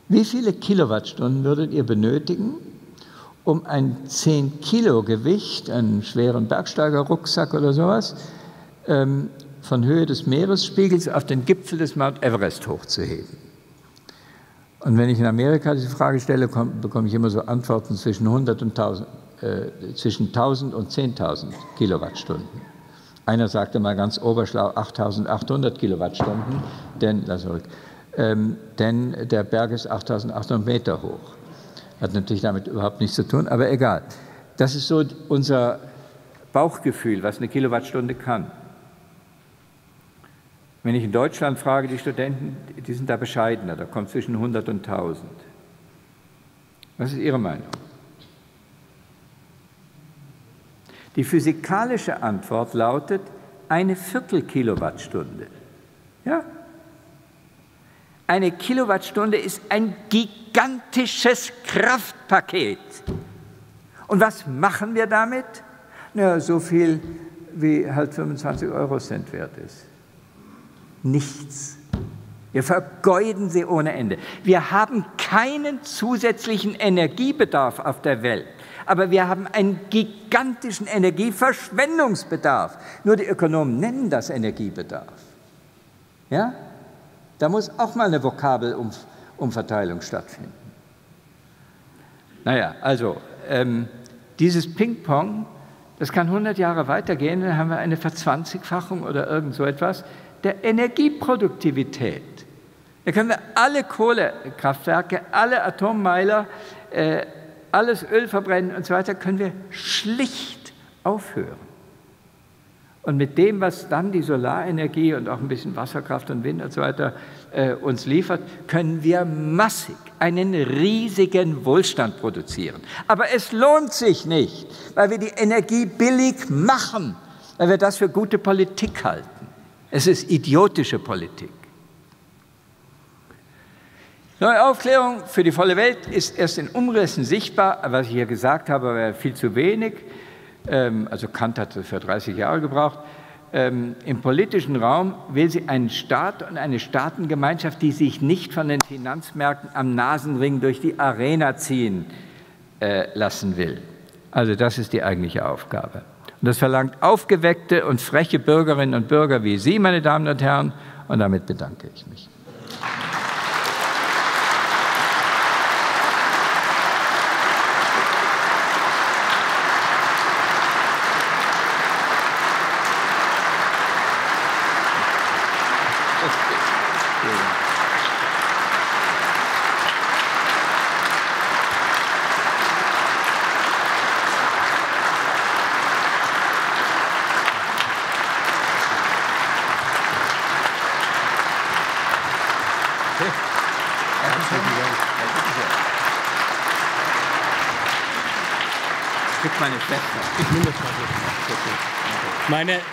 Wie viele Kilowattstunden würdet ihr benötigen, um ein 10 Kilo Gewicht, einen schweren Bergsteigerrucksack oder sowas, von Höhe des Meeresspiegels auf den Gipfel des Mount Everest hochzuheben? Und wenn ich in Amerika diese Frage stelle, bekomme ich immer so Antworten zwischen 100 und 1000, zwischen 1000 und 10.000 Kilowattstunden. Einer sagte mal ganz oberschlau 8.800 Kilowattstunden, denn der Berg ist 8.800 Meter hoch. Hat natürlich damit überhaupt nichts zu tun, aber egal. Das ist so unser Bauchgefühl, was eine Kilowattstunde kann. Wenn ich in Deutschland frage, die Studenten, die sind da bescheidener, da kommt zwischen 100 und 1000. Was ist Ihre Meinung? Die physikalische Antwort lautet eine Viertelkilowattstunde. Ja? Eine Kilowattstunde ist ein gigantisches Kraftpaket. Und was machen wir damit? Na, so viel, wie halt 25 Eurocent wert ist. Nichts. Wir vergeuden sie ohne Ende. Wir haben keinen zusätzlichen Energiebedarf auf der Welt, aber wir haben einen gigantischen Energieverschwendungsbedarf. Nur die Ökonomen nennen das Energiebedarf. Ja? Da muss auch mal eine Vokabelumverteilung stattfinden. Naja, also dieses Ping-Pong, das kann 100 Jahre weitergehen, dann haben wir eine Verzwanzigfachung oder irgend so etwas der Energieproduktivität. Da können wir alle Kohlekraftwerke, alle Atommeiler, alles Öl verbrennen und so weiter, können wir schlicht aufhören. Und mit dem, was dann die Solarenergie und auch ein bisschen Wasserkraft und Wind und so weiter uns liefert, können wir massig einen riesigen Wohlstand produzieren. Aber es lohnt sich nicht, weil wir die Energie billig machen, weil wir das für gute Politik halten. Es ist idiotische Politik. Neue Aufklärung für die volle Welt ist erst in Umrissen sichtbar. Was ich hier gesagt habe, war viel zu wenig. Also Kant hat es für 30 Jahre gebraucht. Im politischen Raum will sie einen Staat und eine Staatengemeinschaft, die sich nicht von den Finanzmärkten am Nasenring durch die Arena ziehen lassen will. Also das ist die eigentliche Aufgabe. Und das verlangt aufgeweckte und freche Bürgerinnen und Bürger wie Sie, meine Damen und Herren. Und damit bedanke ich mich. Meine Schwester. Ich nehme das mal.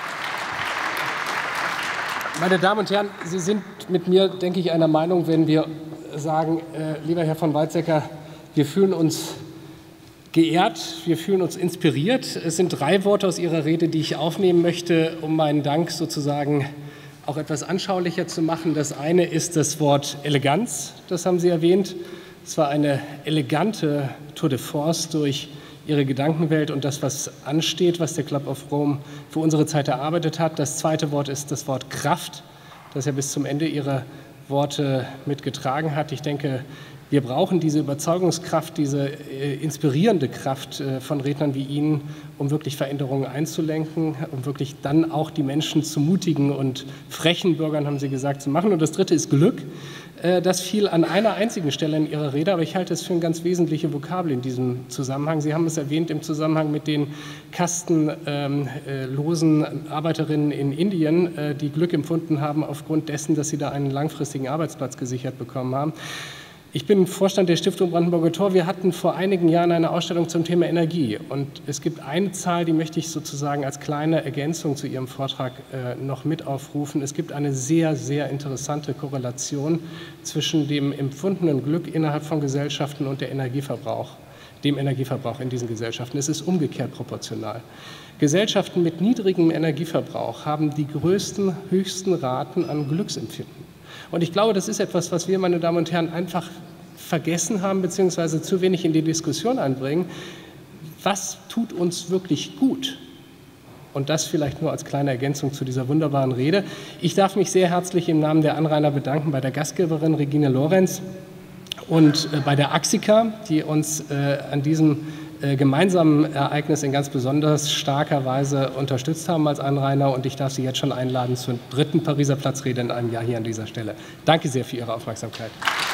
Meine Damen und Herren, Sie sind mit mir, denke ich, einer Meinung, wenn wir sagen, lieber Herr von Weizsäcker, wir fühlen uns geehrt, wir fühlen uns inspiriert. Es sind 3 Worte aus Ihrer Rede, die ich aufnehmen möchte, um meinen Dank sozusagen auch etwas anschaulicher zu machen. Das eine ist das Wort Eleganz, das haben Sie erwähnt. Es war eine elegante Tour de Force durch Ihre Gedankenwelt und das, was ansteht, was der Club of Rome für unsere Zeit erarbeitet hat. Das zweite Wort ist das Wort Kraft, das er bis zum Ende Ihrer Worte mitgetragen hat. Ich denke, wir brauchen diese Überzeugungskraft, diese inspirierende Kraft von Rednern wie Ihnen, um wirklich Veränderungen einzulenken, um wirklich dann auch die Menschen zu mutigen und frechen Bürgern, haben Sie gesagt, zu machen. Und das dritte ist Glück. Das fiel an einer einzigen Stelle in Ihrer Rede, aber ich halte es für eine ganz wesentliche Vokabel in diesem Zusammenhang. Sie haben es erwähnt im Zusammenhang mit den kastenlosen Arbeiterinnen in Indien, die Glück empfunden haben aufgrund dessen, dass sie da einen langfristigen Arbeitsplatz gesichert bekommen haben. Ich bin Vorstand der Stiftung Brandenburger Tor. Wir hatten vor einigen Jahren eine Ausstellung zum Thema Energie. Und es gibt eine Zahl, die möchte ich sozusagen als kleine Ergänzung zu Ihrem Vortrag noch mit aufrufen. Es gibt eine sehr, sehr interessante Korrelation zwischen dem empfundenen Glück innerhalb von Gesellschaften und dem Energieverbrauch in diesen Gesellschaften. Es ist umgekehrt proportional. Gesellschaften mit niedrigem Energieverbrauch haben die höchsten Raten an Glücksempfinden. Und ich glaube, das ist etwas, was wir, meine Damen und Herren, einfach vergessen haben, beziehungsweise zu wenig in die Diskussion einbringen. Was tut uns wirklich gut? Und das vielleicht nur als kleine Ergänzung zu dieser wunderbaren Rede. Ich darf mich sehr herzlich im Namen der Anrainer bedanken bei der Gastgeberin Regine Lorenz und bei der AXICA, die uns an diesem gemeinsamen Ereignis in ganz besonders starker Weise unterstützt haben als Anrainer. Und ich darf Sie jetzt schon einladen zur 3. Pariser Platzrede in einem Jahr hier an dieser Stelle. Danke sehr für Ihre Aufmerksamkeit.